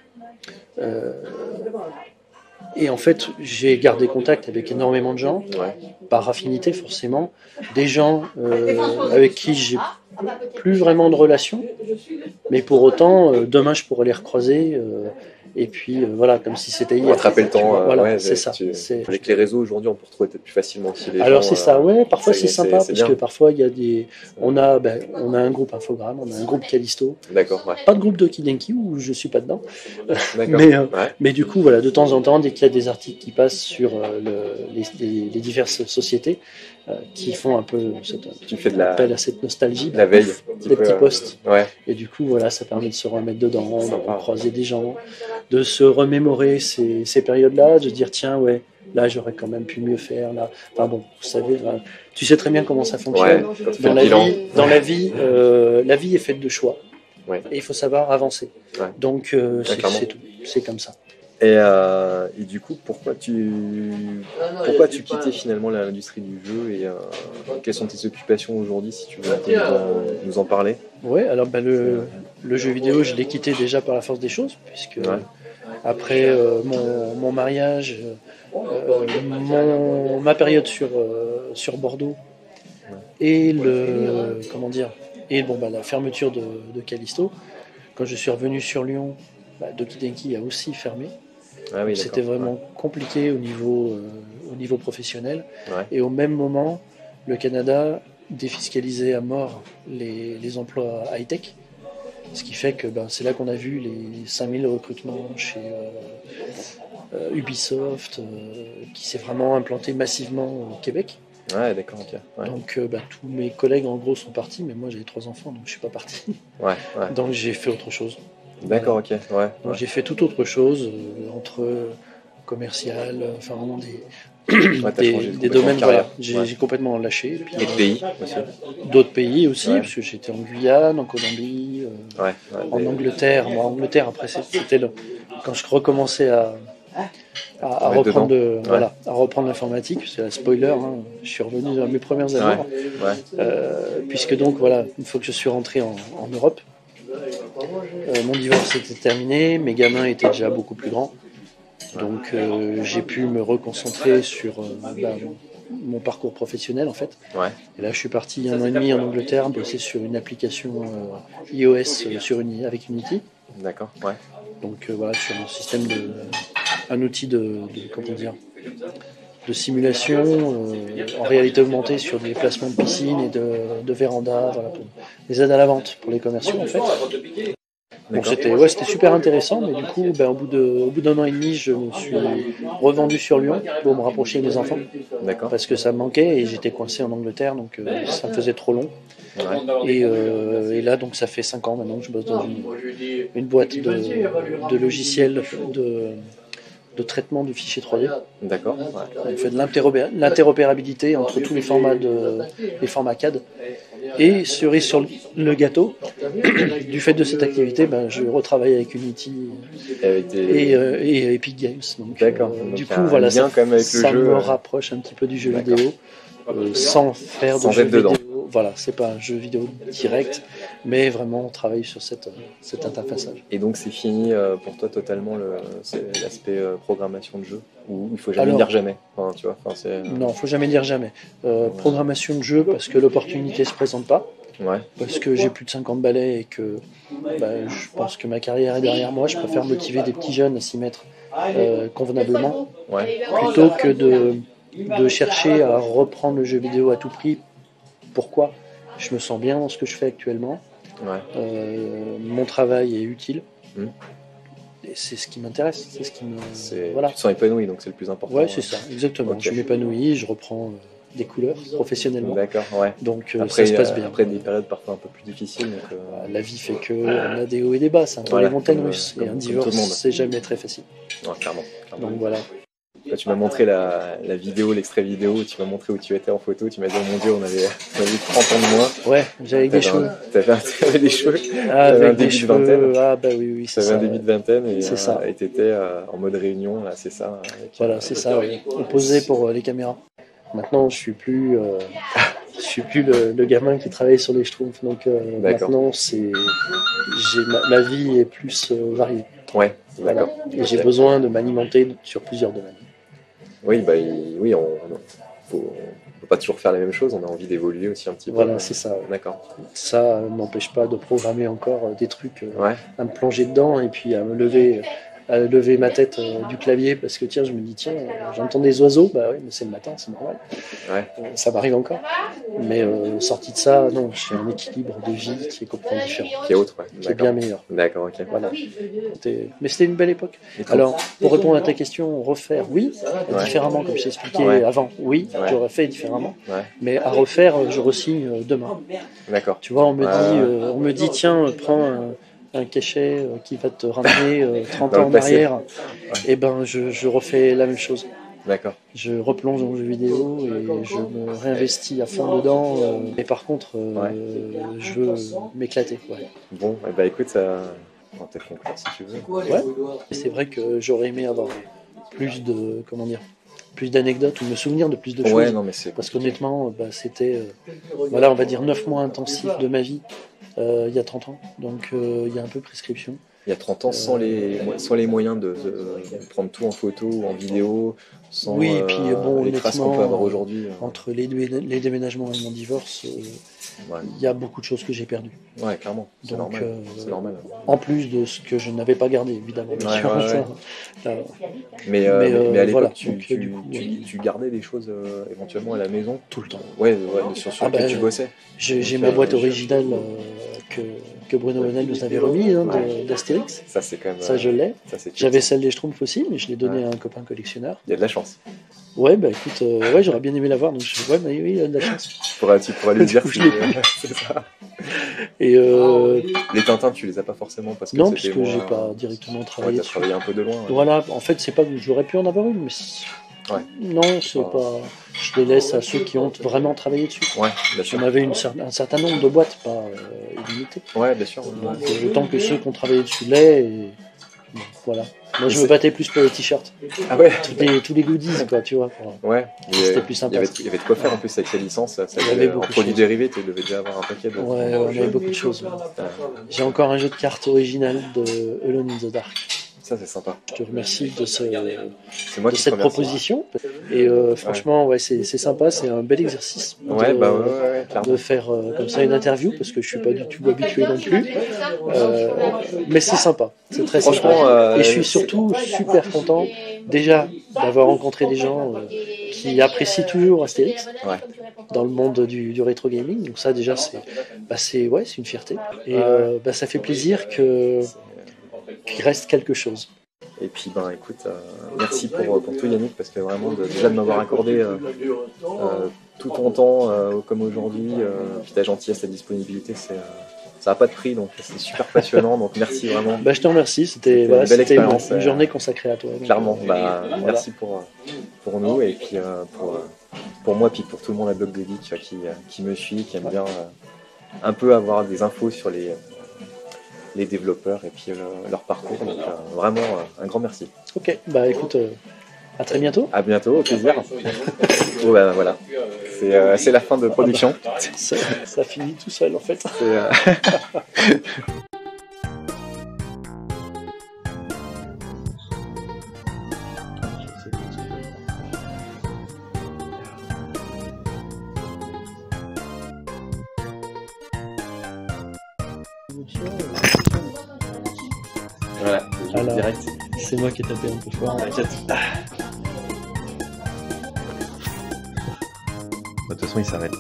Et en fait, j'ai gardé contact avec énormément de gens, par affinité forcément, des gens avec qui j'ai plus vraiment de relations, mais pour autant, demain je pourrais les recroiser. Et puis comme si c'était hier. Rattraper le temps. C'est ça. Avec les réseaux aujourd'hui, on peut retrouver peut-être plus facilement aussi les gens. Alors c'est ça, parfois c'est sympa, parce que parfois il y a on a un groupe Infogrames, on a un groupe Callisto. D'accord. Ouais. Pas de groupe Dokidenki où je suis pas dedans. D'accord. Mais du coup, de temps en temps, dès qu'il y a des articles qui passent sur les diverses sociétés qui font un peu appel à cette nostalgie, la veille, des petits posts. Ouais. Et du coup, ça permet de se remettre dedans, de croiser des gens, de se remémorer ces périodes-là, de dire tiens, là j'aurais quand même pu mieux faire. Là. Enfin bon, vous savez, tu sais très bien comment ça fonctionne. Dans la vie, la vie est faite de choix. Ouais. Et il faut savoir avancer. Ouais. Donc c'est tout, c'est comme ça. Et du coup, pourquoi tu quittais finalement l'industrie du jeu et quelles sont tes occupations aujourd'hui, si tu veux nous en parler? Ouais, alors le jeu vidéo, je l'ai quitté déjà par la force des choses, puisque après mon mariage, ma période sur Bordeaux et la fermeture de Callisto, quand je suis revenu sur Lyon, Dokidenki a aussi fermé. Ah oui, c'était vraiment compliqué au niveau professionnel. Et au même moment, le Canada défiscalisait à mort les emplois high-tech. Ce qui fait que c'est là qu'on a vu les 5000 recrutements chez Ubisoft, qui s'est vraiment implanté massivement au Québec. Ouais, d'accord, ok. Ouais. Donc tous mes collègues en gros sont partis, mais moi j'avais 3 enfants, donc je suis pas parti. Donc j'ai fait autre chose. D'accord, ok. Donc j'ai fait tout autre chose, entre commercial, enfin vraiment des domaines. J'ai complètement lâché. Puis, d'autres pays aussi. D'autres pays aussi, parce que j'étais en Guyane, en Colombie, en Angleterre. Moi, Angleterre, après, c'était quand je recommençais à Mettre reprendre dedans. voilà, à reprendre l'informatique. C'est un spoiler, hein, je suis revenu dans mes premières amours. Ouais. Puisque donc, voilà, une fois que je suis rentré en Europe, mon divorce était terminé, mes gamins étaient déjà beaucoup plus grands. Donc j'ai pu me reconcentrer sur mon parcours professionnel en fait. Ouais. Et là je suis parti 1 an et demi en Angleterre bosser sur une application iOS avec Unity. D'accord, ouais. Donc voilà, sur un outil de simulation en réalité augmentée sur des placements de piscine et de véranda, voilà, pour des aides à la vente pour les commerciaux en fait. Donc c'était super intéressant, mais du coup, au bout d'un an et demi, je me suis revendu sur Lyon pour me rapprocher de mes enfants. D'accord. Parce que ça me manquait et j'étais coincé en Angleterre, donc ça me faisait trop long. Ouais. Et là, donc ça fait 5 ans maintenant que je bosse dans une boîte de logiciels de traitement de fichiers 3D. D'accord. On fait de l'interopérabilité entre tous les formats CAD. Et cerise sur le gâteau, du fait de cette activité, je retravaille avec Unity et Epic Games. Donc, du coup, voilà, ça me rapproche un petit peu du jeu vidéo, sans faire de jeu vidéo. Voilà, c'est pas un jeu vidéo direct, mais vraiment on travaille sur cet interfaçage. Et donc c'est fini pour toi totalement l'aspect programmation de jeu, ou il faut jamais dire jamais, enfin, tu vois, Non, il faut jamais dire jamais. Programmation de jeu parce que l'opportunité se présente pas, parce que j'ai plus de 50 balais et que je pense que ma carrière est derrière moi. Je préfère motiver des petits jeunes à s'y mettre convenablement, plutôt que de chercher à reprendre le jeu vidéo à tout prix. Pourquoi ? Je me sens bien dans ce que je fais actuellement. Mon travail est utile. Et c'est ce qui m'intéresse. C'est ce qui me. Voilà. Tu te sens épanoui, donc c'est le plus important. Ouais, c'est ça, exactement. Okay. Je m'épanouis, je reprends des couleurs professionnellement. D'accord, ouais. Donc ça se passe bien. Après des périodes parfois un peu plus difficiles. Donc, la vie fait qu'on a des hauts et des bas, c'est un peu les montagnes russes. Et un divorce, c'est jamais très facile. Ouais, clairement. Donc voilà. Quand tu m'as montré la vidéo, l'extrait vidéo, tu m'as montré où tu étais en photo, tu m'as dit, oh mon Dieu, on avait 30 ans de moins. Ouais, j'avais des cheveux. T'avais des cheveux. Avec un début de vingtaine. Ah bah oui, c'est ça. T'avais un début de vingtaine et tu étais en mode réunion, là, c'est ça. Voilà, c'est ça, oui. On posait pour les caméras. Maintenant, je suis plus le gamin qui travaille sur les schtroumpfs, donc maintenant, ma vie est plus variée. Ouais, d'accord. Voilà. Et j'ai besoin de m'alimenter sur plusieurs domaines. Oui, on peut pas toujours faire les mêmes choses, on a envie d'évoluer aussi un petit peu. Voilà, c'est ça. D'accord. Ça m'empêche pas de programmer encore des trucs, à me plonger dedans et puis à me lever ma tête du clavier parce que je me dis j'entends des oiseaux, bah oui, mais c'est le matin, c'est normal. Ça m'arrive encore. Mais sorti de ça, non, j'ai un équilibre de vie qui est complètement différent. Qui est autre, qui est bien meilleur. D'accord, ok. Voilà. Mais c'était une belle époque. Alors, pour répondre à ta question, refaire, oui, différemment, comme je t'ai expliqué avant, oui, j'aurais fait différemment. Mais à refaire, je re-signe demain. D'accord. Tu vois, on me dit tiens, prends un cachet qui va te ramener 30 ans en arrière, et je refais la même chose. D'accord. Je replonge dans le jeu vidéo et je me réinvestis à fond dedans. Mais par contre, je veux m'éclater. Ouais. Bon, écoute, ça... on va peut-être conclure si tu veux. Ouais. C'est vrai que j'aurais aimé avoir plus d'anecdotes ou me souvenir de plus de choses. Ouais, non, mais c'est... Parce qu'honnêtement, c'était, on va dire 9 mois intensifs de ma vie il y a 30 ans. Donc il y a un peu prescription. Il y a 30 ans, sans les moyens de prendre tout en photo ou en vidéo, sans et puis, les traces qu'on peut avoir aujourd'hui. Entre les déménagements et mon divorce, il y a beaucoup de choses que j'ai perdues. Ouais, clairement, c'est normal. C'est normal. En plus de ce que je n'avais pas gardé, évidemment. Bien sûr. Mais à l'époque, tu gardais des choses éventuellement à la maison. Tout le temps. Ouais, sur lesquelles tu bossais. J'ai ma boîte originale que Bruno Venel nous avait remis d'Astérix. Ça, c'est quand même. Ça, je l'ai. J'avais celle des Schtroumpfs aussi, mais je l'ai donnée à un copain collectionneur. Il y a de la chance. Ouais, écoute, j'aurais bien aimé l'avoir, donc oui, il y a de la chance. Tu pourras lui dire si c'est ça. Et les Tintins, tu les as pas forcément parce que non, parce que j'ai pas directement travaillé dessus. Travaillé un peu de loin. Voilà, en fait, c'est pas que j'aurais pu en avoir une, mais non, c'est pas. Je les laisse à ceux qui ont vraiment travaillé dessus. Ouais, bien sûr. On avait un certain nombre de boîtes, pas illimité. Ouais, bien sûr. Donc, autant que ceux qui ont travaillé dessus l'aient. Et... Voilà. Moi, je me battais plus pour les t-shirts. Ah ouais. Tous les goodies, quoi, tu vois. Ouais. C'était plus sympa. Il y avait de quoi faire en plus avec la licence. Ça Il y avait beaucoup en de produits choses. dérivés, tu devais déjà avoir un paquet de. Ouais, on avait beaucoup de choses. J'ai encore un jeu de cartes original de Alone in the Dark. Ça, c'est sympa. Je te remercie de C'est moi de qui te cette remercie. proposition. Et franchement, ouais, c'est sympa, c'est un bel exercice Ouais, clairement. de faire comme ça une interview, parce que je suis pas du tout habitué non plus. Mais c'est sympa, c'est très sympa. Franchement, Et je suis surtout super content déjà d'avoir rencontré des gens qui apprécient toujours Astérix Ouais. dans le monde du rétro gaming. Donc ça déjà c'est une fierté. Et ça fait plaisir qu'il reste quelque chose. Et puis, écoute, merci pour tout Yannick, parce que vraiment, déjà de m'avoir accordé tout ton temps, comme aujourd'hui, puis ta gentillesse, ta disponibilité, ça n'a pas de prix, donc c'est super passionnant, donc merci vraiment. Je te remercie, C'était une belle c'était expérience, une journée consacrée à toi. Clairement, merci pour nous, et puis pour moi, puis pour tout le monde à Bloc de Geek qui me suit, qui aime bien un peu avoir des infos sur les développeurs et puis leur parcours. Donc vraiment un grand merci. Ok, écoute, à très bientôt. À bientôt, au plaisir. Bon, voilà, c'est la fin de production. Ça finit tout seul en fait. Voilà, Alors, direct. C'est moi qui ai tapé un peu fort. T'inquiète. De toute façon, il s'arrête.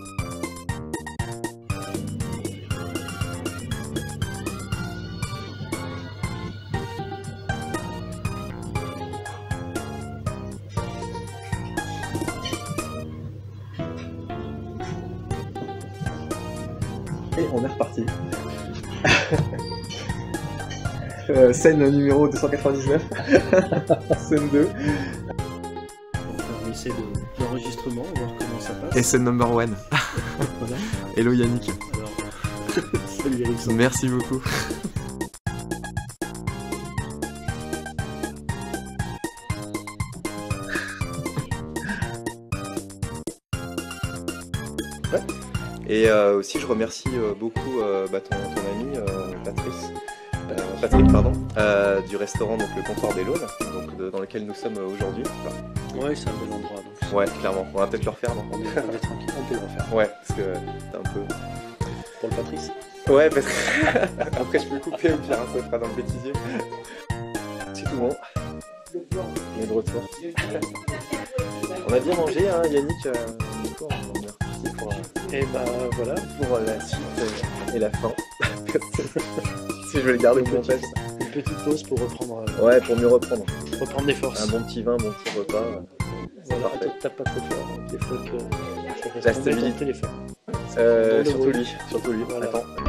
Et on est reparti. Scène numéro 299. Scène 2. On essaie d'enregistrement, on va voir comment ça passe. Et scène number 1. Voilà. Hello Yannick. Alors, salut Alexandre. Merci beaucoup. Et aussi, je remercie beaucoup ton ami Patrick, du restaurant donc le Comptoir des Launes, dans lequel nous sommes aujourd'hui. Voilà. Ouais, c'est un bel endroit. Donc. Ouais, clairement. On va peut-être le refaire, non? On est tranquille, on peut le refaire. Ouais, parce que t'es un peu. Pour le Patrice. Ouais, parce que après je peux couper au pire, ça sera dans le bêtisier. C'est tout bon. On est de retour. On a bien mangé, hein, Yannick. Du coup, on est reparti pour. Et voilà. Pour la suite et la fin. Si je vais le garder pour montage. Une petite pause pour reprendre. Ouais, pour mieux reprendre. Reprendre des forces. Un bon petit vin, bon petit repas. C'est Voilà, parfait. tape pas trop fort. Des fois que La stabilité. ton téléphone. Surtout lui. Voilà. Attends.